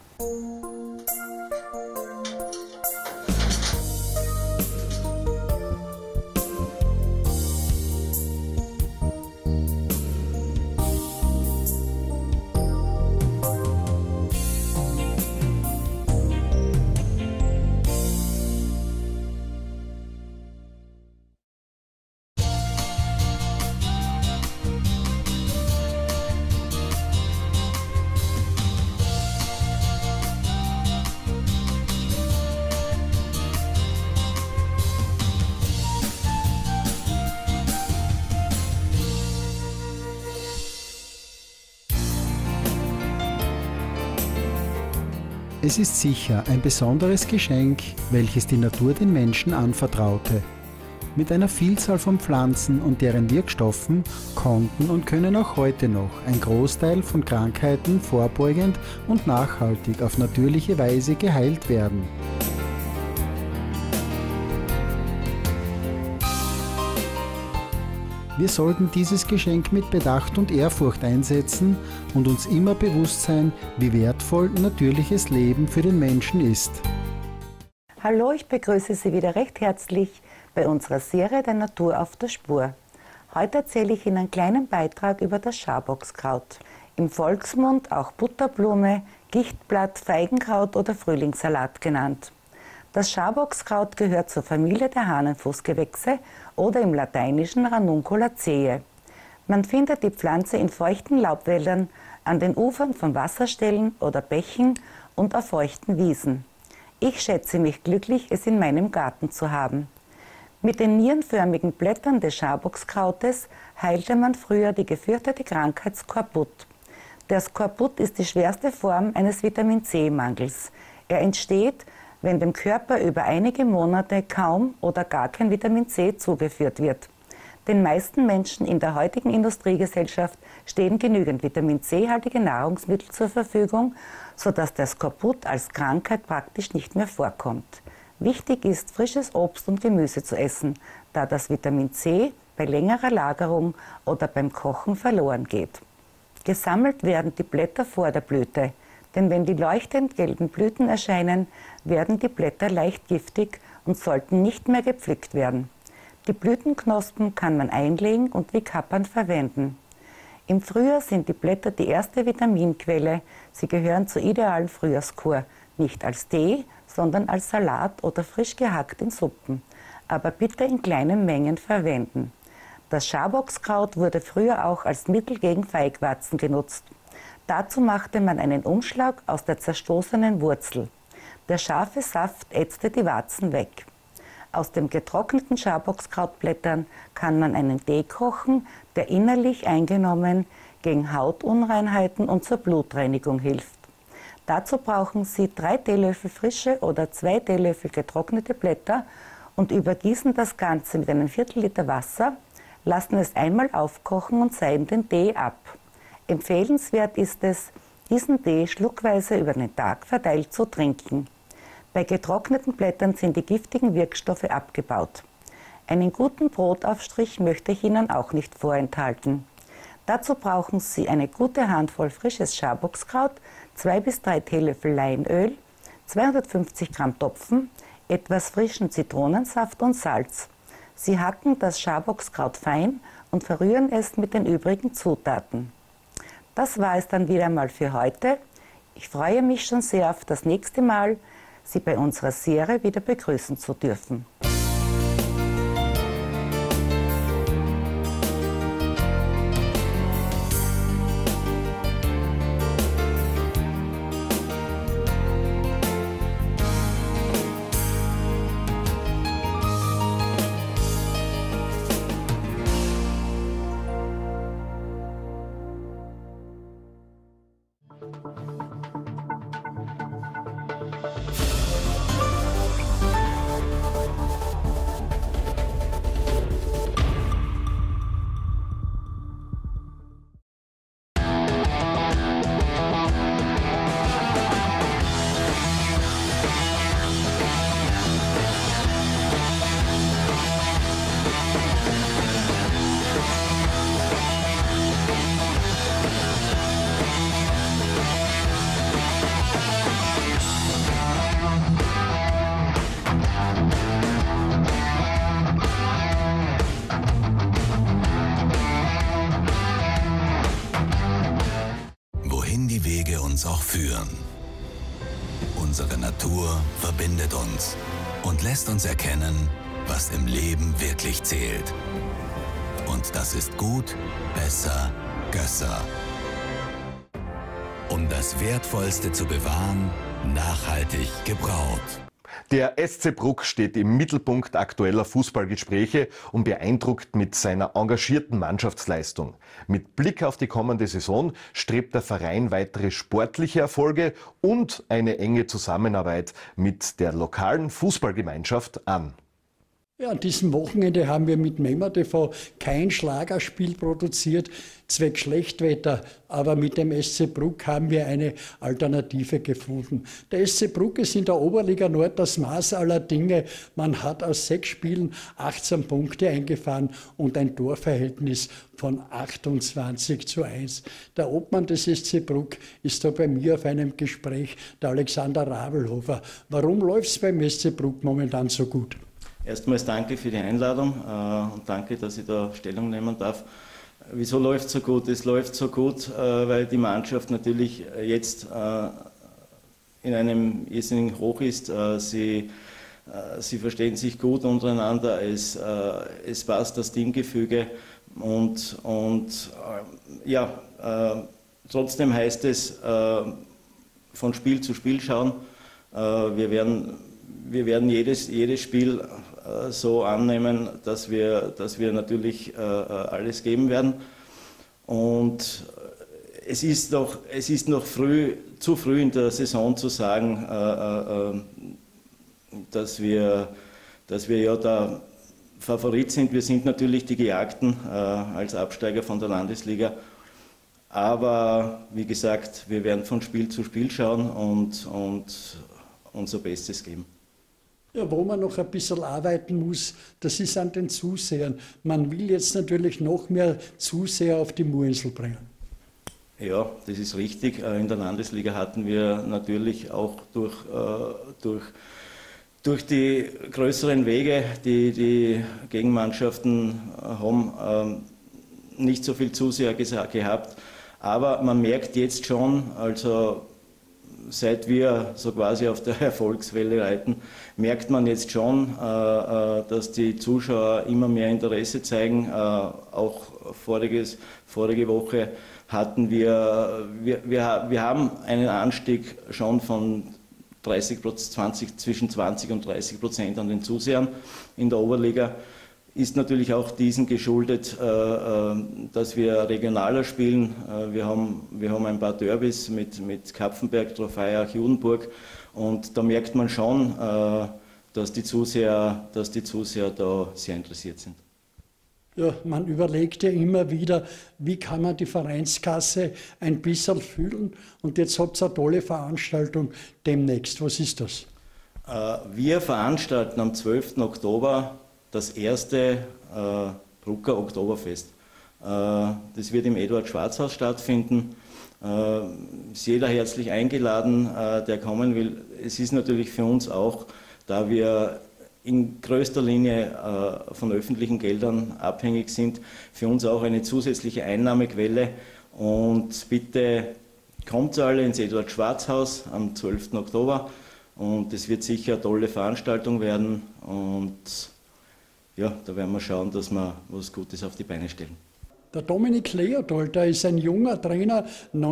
Es ist sicher ein besonderes Geschenk, welches die Natur den Menschen anvertraute. Mit einer Vielzahl von Pflanzen und deren Wirkstoffen konnten und können auch heute noch ein Großteil von Krankheiten vorbeugend und nachhaltig auf natürliche Weise geheilt werden. Wir sollten dieses Geschenk mit Bedacht und Ehrfurcht einsetzen und uns immer bewusst sein, wie wertvoll natürliches Leben für den Menschen ist. Hallo, ich begrüße Sie wieder recht herzlich bei unserer Serie der Natur auf der Spur. Heute erzähle ich Ihnen einen kleinen Beitrag über das Schaboxkraut. Im Volksmund auch Butterblume, Gichtblatt, Feigenkraut oder Frühlingssalat genannt. Das Schaboxkraut gehört zur Familie der Hahnenfußgewächse oder im Lateinischen Ranunculaceae. Man findet die Pflanze in feuchten Laubwäldern, an den Ufern von Wasserstellen oder Bächen und auf feuchten Wiesen. Ich schätze mich glücklich, es in meinem Garten zu haben. Mit den nierenförmigen Blättern des Schaboxkrautes heilte man früher die gefürchtete Krankheit Skorbut. Der Skorbut ist die schwerste Form eines Vitamin-C-Mangels. Er entsteht, wenn dem Körper über einige Monate kaum oder gar kein Vitamin C zugeführt wird. Den meisten Menschen in der heutigen Industriegesellschaft stehen genügend Vitamin C-haltige Nahrungsmittel zur Verfügung, sodass der Skorbut als Krankheit praktisch nicht mehr vorkommt. Wichtig ist, frisches Obst und Gemüse zu essen, da das Vitamin C bei längerer Lagerung oder beim Kochen verloren geht. Gesammelt werden die Blätter vor der Blüte. Denn wenn die leuchtend gelben Blüten erscheinen, werden die Blätter leicht giftig und sollten nicht mehr gepflückt werden. Die Blütenknospen kann man einlegen und wie Kappern verwenden. Im Frühjahr sind die Blätter die erste Vitaminquelle. Sie gehören zur idealen Frühjahrskur, nicht als Tee, sondern als Salat oder frisch gehackt in Suppen. Aber bitte in kleinen Mengen verwenden. Das Schaboxkraut wurde früher auch als Mittel gegen Feigwarzen genutzt. Dazu machte man einen Umschlag aus der zerstoßenen Wurzel. Der scharfe Saft ätzte die Warzen weg. Aus den getrockneten Schaboxkrautblättern kann man einen Tee kochen, der innerlich eingenommen gegen Hautunreinheiten und zur Blutreinigung hilft. Dazu brauchen Sie 3 Teelöffel frische oder 2 Teelöffel getrocknete Blätter und übergießen das Ganze mit einem Viertel-Liter Wasser, lassen es einmal aufkochen und seihen den Tee ab. Empfehlenswert ist es, diesen Tee schluckweise über den Tag verteilt zu trinken. Bei getrockneten Blättern sind die giftigen Wirkstoffe abgebaut. Einen guten Brotaufstrich möchte ich Ihnen auch nicht vorenthalten. Dazu brauchen Sie eine gute Handvoll frisches Schaboxkraut, 2 bis 3 Teelöffel Leinöl, 250 Gramm Topfen, etwas frischen Zitronensaft und Salz. Sie hacken das Schaboxkraut fein und verrühren es mit den übrigen Zutaten. Das war es dann wieder einmal für heute. Ich freue mich schon sehr auf das nächste Mal, Sie bei unserer Serie wieder begrüßen zu dürfen. uns auch führen. Unsere Natur verbindet uns und lässt uns erkennen, was im Leben wirklich zählt. Und das ist gut, besser, Gösser. Um das Wertvollste zu bewahren, nachhaltig gebraut. Der SC Bruck steht im Mittelpunkt aktueller Fußballgespräche und beeindruckt mit seiner engagierten Mannschaftsleistung. Mit Blick auf die kommende Saison strebt der Verein weitere sportliche Erfolge und eine enge Zusammenarbeit mit der lokalen Fußballgemeinschaft an. Ja, an diesem Wochenende haben wir mit Memmer TV kein Schlagerspiel produziert, zwecks Schlechtwetter, aber mit dem SC Bruck haben wir eine Alternative gefunden. Der SC Bruck ist in der Oberliga Nord das Maß aller Dinge. Man hat aus 6 Spielen 18 Punkte eingefahren und ein Torverhältnis von 28:1. Der Obmann des SC Bruck ist da bei mir auf einem Gespräch, der Alexander Rabelhofer. Warum läuft es beim SC Bruck momentan so gut? Erstmals danke für die Einladung und danke, dass ich da Stellung nehmen darf. Wieso läuft es so gut? Es läuft so gut, weil die Mannschaft natürlich jetzt in einem irrsinnigen Hoch ist. Sie verstehen sich gut untereinander, es passt das Teamgefüge und trotzdem heißt es von Spiel zu Spiel schauen. Wir werden jedes Spiel so annehmen, dass wir natürlich alles geben werden. Und es ist noch zu früh in der Saison zu sagen, dass wir ja da Favorit sind. Wir sind natürlich die Gejagten als Absteiger von der Landesliga. Aber wie gesagt, wir werden von Spiel zu Spiel schauen und unser Bestes geben. Ja, wo man noch ein bisschen arbeiten muss, das ist an den Zusehern. Man will jetzt natürlich noch mehr Zuseher auf die Murinsel bringen. Ja, das ist richtig. In der Landesliga hatten wir natürlich auch durch die größeren Wege, die Gegenmannschaften haben, nicht so viel Zuseher gehabt. Aber man merkt jetzt schon, also seit wir so quasi auf der Erfolgswelle reiten, merkt man jetzt schon, dass die Zuschauer immer mehr Interesse zeigen. Auch vorige Woche hatten wir haben einen Anstieg schon von zwischen 20 und 30% an den Zusehern in der Oberliga. Ist natürlich auch diesen geschuldet, dass wir regionaler spielen. Wir haben ein paar Derbys mit Kapfenberg, Trofeiach, Judenburg und da merkt man schon, dass die Zuseher da sehr interessiert sind. Ja, man überlegt ja immer wieder, wie kann man die Vereinskasse ein bisschen füllen und jetzt habt ihr eine tolle Veranstaltung demnächst. Was ist das? Wir veranstalten am 12. Oktober das erste Brucker Oktoberfest. Das wird im Eduard-Schwarz-Haus stattfinden. Ist jeder herzlich eingeladen, der kommen will. Es ist natürlich für uns auch, da wir in größter Linie von öffentlichen Geldern abhängig sind, für uns auch eine zusätzliche Einnahmequelle. Und bitte kommt alle ins Eduard-Schwarz-Haus am 12. Oktober und es wird sicher eine tolle Veranstaltung werden. Und ja, da werden wir schauen, dass wir was Gutes auf die Beine stellen. Der Dominik Leopold, der ist ein junger Trainer,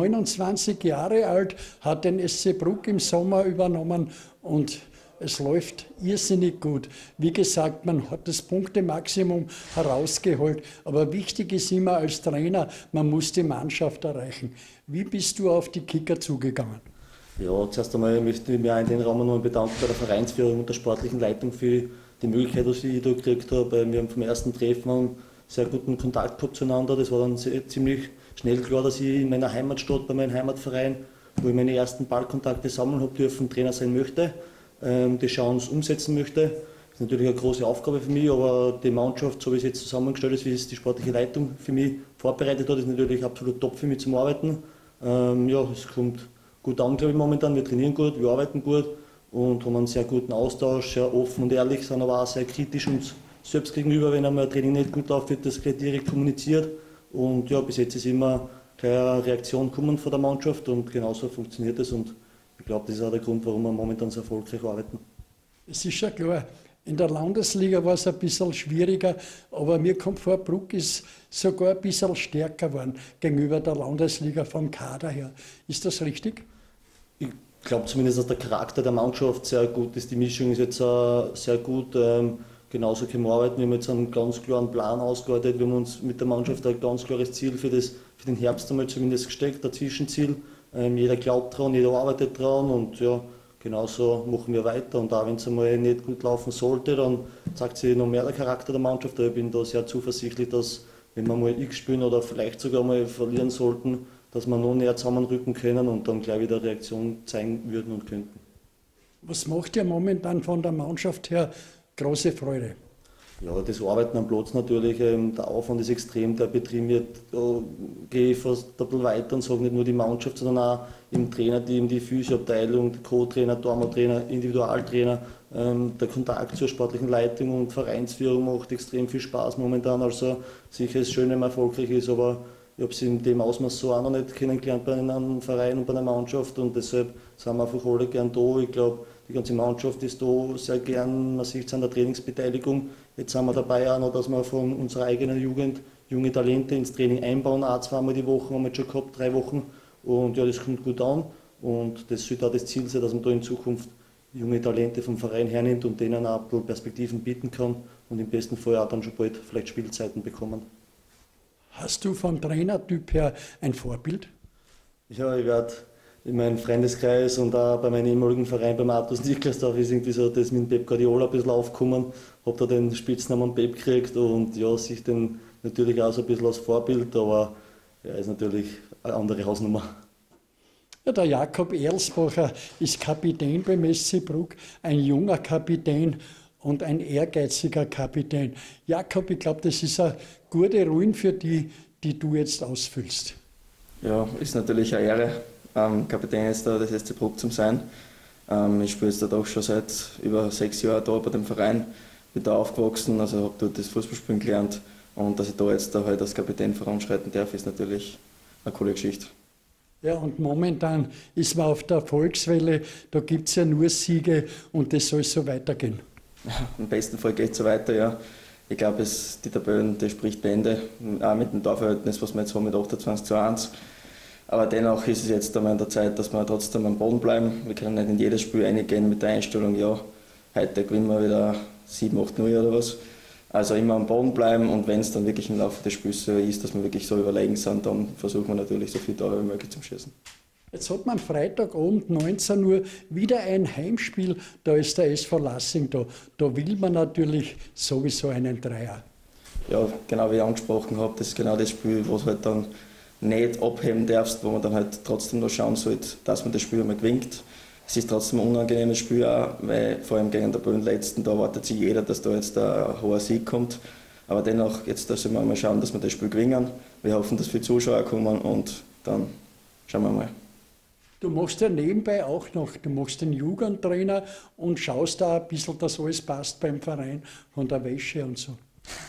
29 Jahre alt, hat den SC Bruck im Sommer übernommen und es läuft irrsinnig gut. Wie gesagt, man hat das Punktemaximum herausgeholt, aber wichtig ist immer als Trainer, man muss die Mannschaft erreichen. Wie bist du auf die Kicker zugegangen? Ja, zuerst einmal möchte ich mich auch in den Rahmen noch bedanken bei der Vereinsführung und der sportlichen Leitung für die Möglichkeit, dass ich da gekriegt habe. Wir haben vom ersten Treffen einen sehr guten Kontakt gehabt zueinander. Das war dann ziemlich schnell klar, dass ich in meiner Heimatstadt, bei meinem Heimatverein, wo ich meine ersten Ballkontakte sammeln habe dürfen, Trainer sein möchte, die Chance umsetzen möchte. Das ist natürlich eine große Aufgabe für mich, aber die Mannschaft, so wie es jetzt zusammengestellt ist, wie es die sportliche Leitung für mich vorbereitet hat, ist natürlich absolut top für mich zum Arbeiten. Ja, es kommt gut an, glaube ich, momentan. Wir trainieren gut, wir arbeiten gut und haben einen sehr guten Austausch, sehr offen und ehrlich, sind aber auch sehr kritisch uns selbst gegenüber. Wenn einmal ein Training nicht gut läuft, wird das gleich direkt kommuniziert. Und ja, bis jetzt ist immer keine Reaktion kommen von der Mannschaft und genauso funktioniert es und ich glaube, das ist auch der Grund, warum wir momentan so erfolgreich arbeiten. Es ist ja klar, in der Landesliga war es ein bisschen schwieriger, aber mir kommt vor, Bruck ist sogar ein bisschen stärker geworden gegenüber der Landesliga vom Kader her. Ist das richtig? Ich glaube zumindest, dass der Charakter der Mannschaft sehr gut ist. Die Mischung ist jetzt sehr gut. Genauso können wir arbeiten. Wir haben jetzt einen ganz klaren Plan ausgearbeitet. Wir haben uns mit der Mannschaft ein ganz klares Ziel für den Herbst einmal zumindest gesteckt, ein Zwischenziel. Jeder glaubt dran, jeder arbeitet dran und ja, genauso machen wir weiter. Und auch wenn es einmal nicht gut laufen sollte, dann zeigt sich noch mehr der Charakter der Mannschaft. Aber ich bin da sehr zuversichtlich, dass wenn wir mal X spielen oder vielleicht sogar mal verlieren sollten, dass wir noch näher zusammenrücken können und dann gleich wieder Reaktion zeigen würden und könnten. Was macht ihr momentan von der Mannschaft her große Freude? Ja, das Arbeiten am Platz natürlich, der Aufwand ist extrem, der betrieben wird. Da gehe ich fast ein bisschen weiter und sage nicht nur die Mannschaft, sondern auch im Trainerteam, die Physioabteilung, der Co-Trainer, Torwarttrainer, Individualtrainer. Der Kontakt zur sportlichen Leitung und Vereinsführung macht extrem viel Spaß momentan. Also sicher ist es schön, wenn man erfolgreich ist, aber ich habe es in dem Ausmaß so auch noch nicht kennengelernt bei einem Verein und bei einer Mannschaft und deshalb sind wir einfach alle gern da. Ich glaube, die ganze Mannschaft ist da sehr gern, man sieht es an der Trainingsbeteiligung. Jetzt sind wir dabei auch noch, dass wir von unserer eigenen Jugend junge Talente ins Training einbauen, auch zweimal die Woche, haben wir jetzt schon gehabt, 3 Wochen. Und ja, das kommt gut an und das sollte auch das Ziel sein, dass man da in Zukunft junge Talente vom Verein hernimmt und denen auch ein bisschen Perspektiven bieten kann und im besten Fall auch dann schon bald vielleicht Spielzeiten bekommen. Hast du vom Trainertyp her ein Vorbild? Ja, ich werde in meinem Freundeskreis und auch bei meinem ehemaligen Verein beim Artus Niklasdorf ist irgendwie so das mit Pep Guardiola ein bisschen aufgekommen. Habe da den Spitznamen Pep gekriegt und ja, sich den natürlich auch so ein bisschen als Vorbild, aber er ist natürlich eine andere Hausnummer. Ja, der Jakob Erlsbacher ist Kapitän beim SC Bruck, ein junger Kapitän und ein ehrgeiziger Kapitän. Jakob, ich glaube, das ist eine gute Rolle für die, die du jetzt ausfüllst. Ja, ist natürlich eine Ehre, Kapitän jetzt da des SC Bruck zu sein. Ich spiele jetzt da doch schon seit über 6 Jahren da bei dem Verein, bin da aufgewachsen, also habe dort das Fußballspielen gelernt und dass ich da jetzt da halt als Kapitän voranschreiten darf, ist natürlich eine coole Geschichte. Ja, und momentan ist man auf der Erfolgswelle, da gibt es ja nur Siege und das soll so weitergehen. Ja, im besten Fall geht es so weiter, ja. Ich glaube, die Tabellen, das spricht Bände, auch mit dem Torverhältnis, was wir jetzt haben mit 28:1. Aber dennoch ist es jetzt einmal an der Zeit, dass wir trotzdem am Boden bleiben. Wir können nicht in jedes Spiel reingehen mit der Einstellung, ja, heute gewinnen wir wieder 7-8-0 oder was. Also immer am Boden bleiben und wenn es dann wirklich im Laufe des Spiels so ist, dass wir wirklich so überlegen sind, dann versuchen wir natürlich so viele Tore wie möglich zu schießen. Jetzt hat man Freitagabend 19 Uhr wieder ein Heimspiel, da ist der SV Lassing da. Da will man natürlich sowieso einen Dreier. Ja, genau wie ich angesprochen habe, das ist genau das Spiel, wo es halt dann nicht abheben darfst, wo man dann halt trotzdem noch schauen sollte, dass man das Spiel einmal gewinnt. Es ist trotzdem ein unangenehmes Spiel auch, weil vor allem gegen den Tabellenletzten, da erwartet sich jeder, dass da jetzt ein hoher Sieg kommt. Aber dennoch, jetzt müssen wir mal schauen, dass wir das Spiel gewinnen. Wir hoffen, dass viele Zuschauer kommen und dann schauen wir mal. Du machst ja nebenbei auch noch, du machst den Jugendtrainer und schaust da ein bisschen, dass alles passt beim Verein, von der Wäsche und so.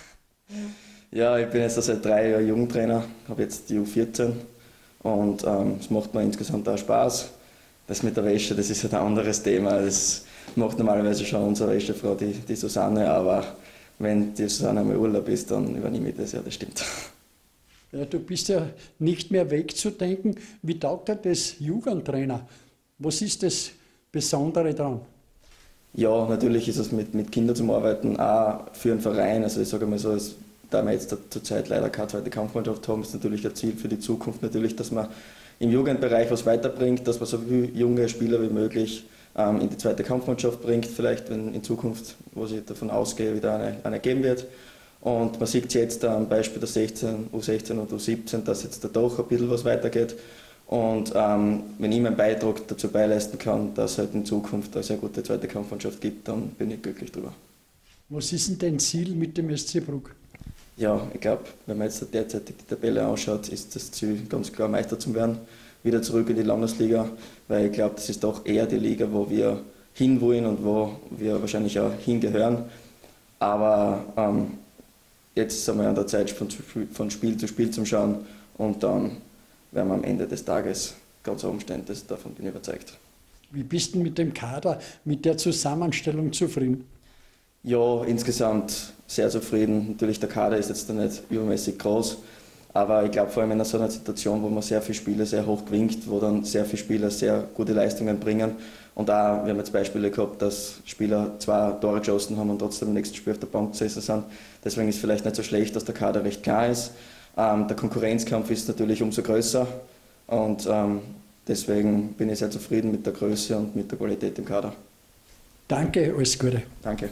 Ja, ich bin jetzt seit 3 Jahren Jugendtrainer, habe jetzt die U14 und es macht mir insgesamt auch Spaß. Das mit der Wäsche, das ist halt ein anderes Thema. Das macht normalerweise schon unsere Wäschefrau, die Susanne, aber wenn die Susanne einmal Urlaub ist, dann übernehme ich das, ja, das stimmt. Ja, du bist ja nicht mehr wegzudenken. Wie taugt dir das Jugendtrainer? Was ist das Besondere daran? Ja, natürlich ist es mit Kindern zum Arbeiten auch für einen Verein. Also ich sage mal so, da wir jetzt zurzeit leider keine zweite Kampfmannschaft haben, ist natürlich ein Ziel für die Zukunft natürlich, dass man im Jugendbereich was weiterbringt, dass man so viele junge Spieler wie möglich in die zweite Kampfmannschaft bringt, vielleicht wenn in Zukunft, wo ich davon ausgehe, wieder eine geben wird. Und man sieht jetzt am Beispiel der U16 und U17, dass jetzt da doch ein bisschen was weitergeht. Und wenn ich meinen Beitrag dazu beileisten kann, dass es halt in Zukunft eine sehr gute zweite Kampfmannschaft gibt, dann bin ich glücklich drüber. Was ist denn dein Ziel mit dem SC Bruck? Ja, ich glaube, wenn man jetzt derzeitig die Tabelle anschaut, ist das Ziel ganz klar, Meister zu werden. Wieder zurück in die Landesliga, weil ich glaube, das ist doch eher die Liga, wo wir hinwollen und wo wir wahrscheinlich auch hingehören. Aber jetzt sind wir an der Zeit, von Spiel zu Spiel zu schauen und dann werden wir am Ende des Tages ganz oben stehen. Davon bin ich überzeugt. Wie bist du mit dem Kader, mit der Zusammenstellung zufrieden? Ja, insgesamt sehr zufrieden. Natürlich, der Kader ist jetzt nicht übermäßig groß, aber ich glaube vor allem in so einer Situation, wo man sehr viele Spieler sehr hoch gewinnt, wo dann sehr viele Spieler sehr gute Leistungen bringen und auch, wir haben jetzt Beispiele gehabt, dass Spieler 2 Tore geschossen haben und trotzdem im nächsten Spiel auf der Bank gesessen sind. Deswegen ist es vielleicht nicht so schlecht, dass der Kader recht klar ist. Der Konkurrenzkampf ist natürlich umso größer und deswegen bin ich sehr zufrieden mit der Größe und mit der Qualität im Kader. Danke, alles Gute. Danke.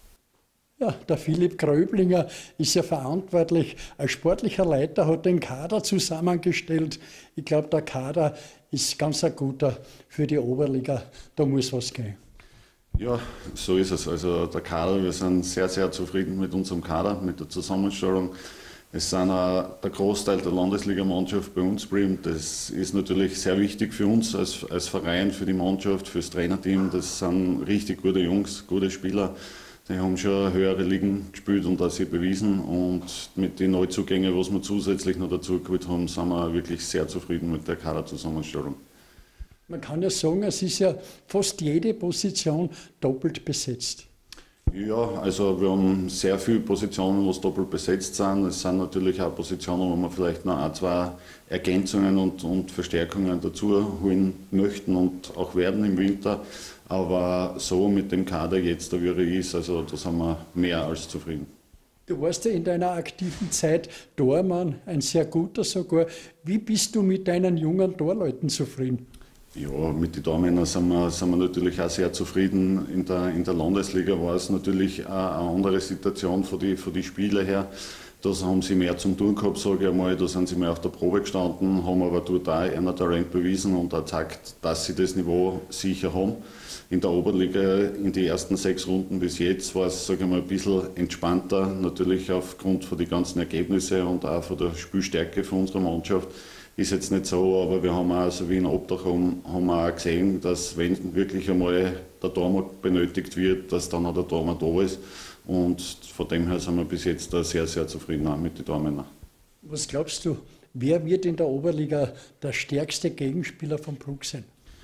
Ja, der Philipp Gröblinger ist ja verantwortlich. Als sportlicher Leiter hat den Kader zusammengestellt. Ich glaube, der Kader ist ganz ein guter für die Oberliga. Da muss was gehen. Ja, so ist es. Also der Kader, wir sind sehr, sehr zufrieden mit unserem Kader, mit der Zusammenstellung. Es sind auch der Großteil der Landesligamannschaft bei uns geblieben. Das ist natürlich sehr wichtig für uns als Verein, für die Mannschaft, für das Trainerteam. Das sind richtig gute Jungs, gute Spieler. Die haben schon höhere Ligen gespielt und auch sich bewiesen. Und mit den Neuzugängen, was wir zusätzlich noch dazu geholt haben, sind wir wirklich sehr zufrieden mit der Kaderzusammenstellung. Man kann ja sagen, es ist ja fast jede Position doppelt besetzt. Ja, also wir haben sehr viele Positionen, die doppelt besetzt sind. Es sind natürlich auch Positionen, wo wir vielleicht noch ein, zwei Ergänzungen und Verstärkungen dazu holen möchten und auch werden im Winter. Aber so mit dem Kader jetzt, wie er ist, also da sind wir mehr als zufrieden. Du warst ja in deiner aktiven Zeit Tormann, ein sehr guter sogar. Wie bist du mit deinen jungen Torleuten zufrieden? Ja, mit den Tormännern sind wir natürlich auch sehr zufrieden. In der Landesliga war es natürlich auch eine andere Situation von die Spieler her. Da haben sie mehr zum Tun gehabt, sage ich einmal. Da sind sie mehr auf der Probe gestanden, haben aber dort auch ein Talent bewiesen und auch gezeigt, dass sie das Niveau sicher haben. In der Oberliga in die ersten 6 Runden bis jetzt war es, sage ich mal, ein bisschen entspannter, natürlich aufgrund von den ganzen Ergebnissen und auch von der Spielstärke von unserer Mannschaft. Ist jetzt nicht so, aber wir haben auch, so wie in Obdach, haben wir auch gesehen, dass wenn wirklich einmal der Tormann benötigt wird, dass dann auch der Tormann da ist. Und von dem her sind wir bis jetzt da sehr, sehr zufrieden auch mit den Tormännern. Was glaubst du, wer wird in der Oberliga der stärkste Gegenspieler von Bruck sein?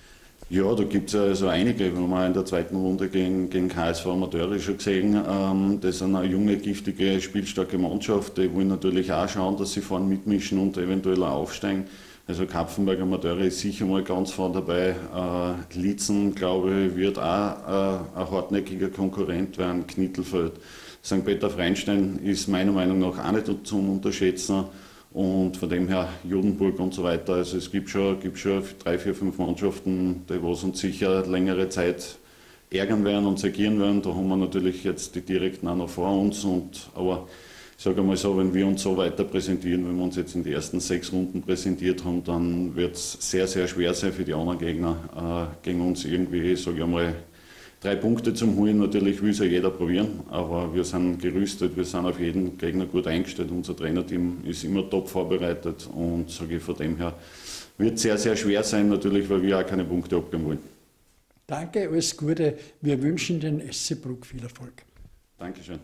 Ja, da gibt es also einige. Wir haben auch in der zweiten Runde gegen KSV Amateure schon gesehen. Das sind eine junge, giftige, spielstarke Mannschaft. Die wollen natürlich auch schauen, dass sie vorne mitmischen und eventuell auch aufsteigen. Also Kapfenberg Amateure ist sicher mal ganz vorne dabei. Lietzen, glaube ich, wird auch ein hartnäckiger Konkurrent werden. Knittelfeld. St. Peter-Freinstein ist meiner Meinung nach auch nicht zum Unterschätzen. Und von dem her Judenburg und so weiter. Also es gibt schon 3, 4, 5 Mannschaften, die was uns sicher längere Zeit ärgern werden und segieren werden. Da haben wir natürlich jetzt die direkten auch noch vor uns. Aber ich sage mal so, wenn wir uns so weiter präsentieren, wenn wir uns jetzt in die ersten 6 Runden präsentiert haben, dann wird es sehr, sehr schwer sein für die anderen Gegner, gegen uns irgendwie, sage ich mal, 3 Punkte zum Holen. Natürlich will es ja jeder probieren, aber wir sind gerüstet, wir sind auf jeden Gegner gut eingestellt. Unser Trainerteam ist immer top vorbereitet und sage ich, von dem her wird es sehr, sehr schwer sein, natürlich, weil wir auch keine Punkte abgeben wollen. Danke, alles Gute. Wir wünschen den SC Bruck viel Erfolg. Dankeschön.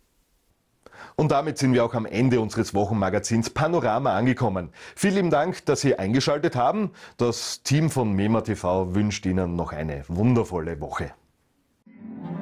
Und damit sind wir auch am Ende unseres Wochenmagazins Panorama angekommen. Vielen lieben Dank, dass Sie eingeschaltet haben. Das Team von MEMA TV wünscht Ihnen noch eine wundervolle Woche.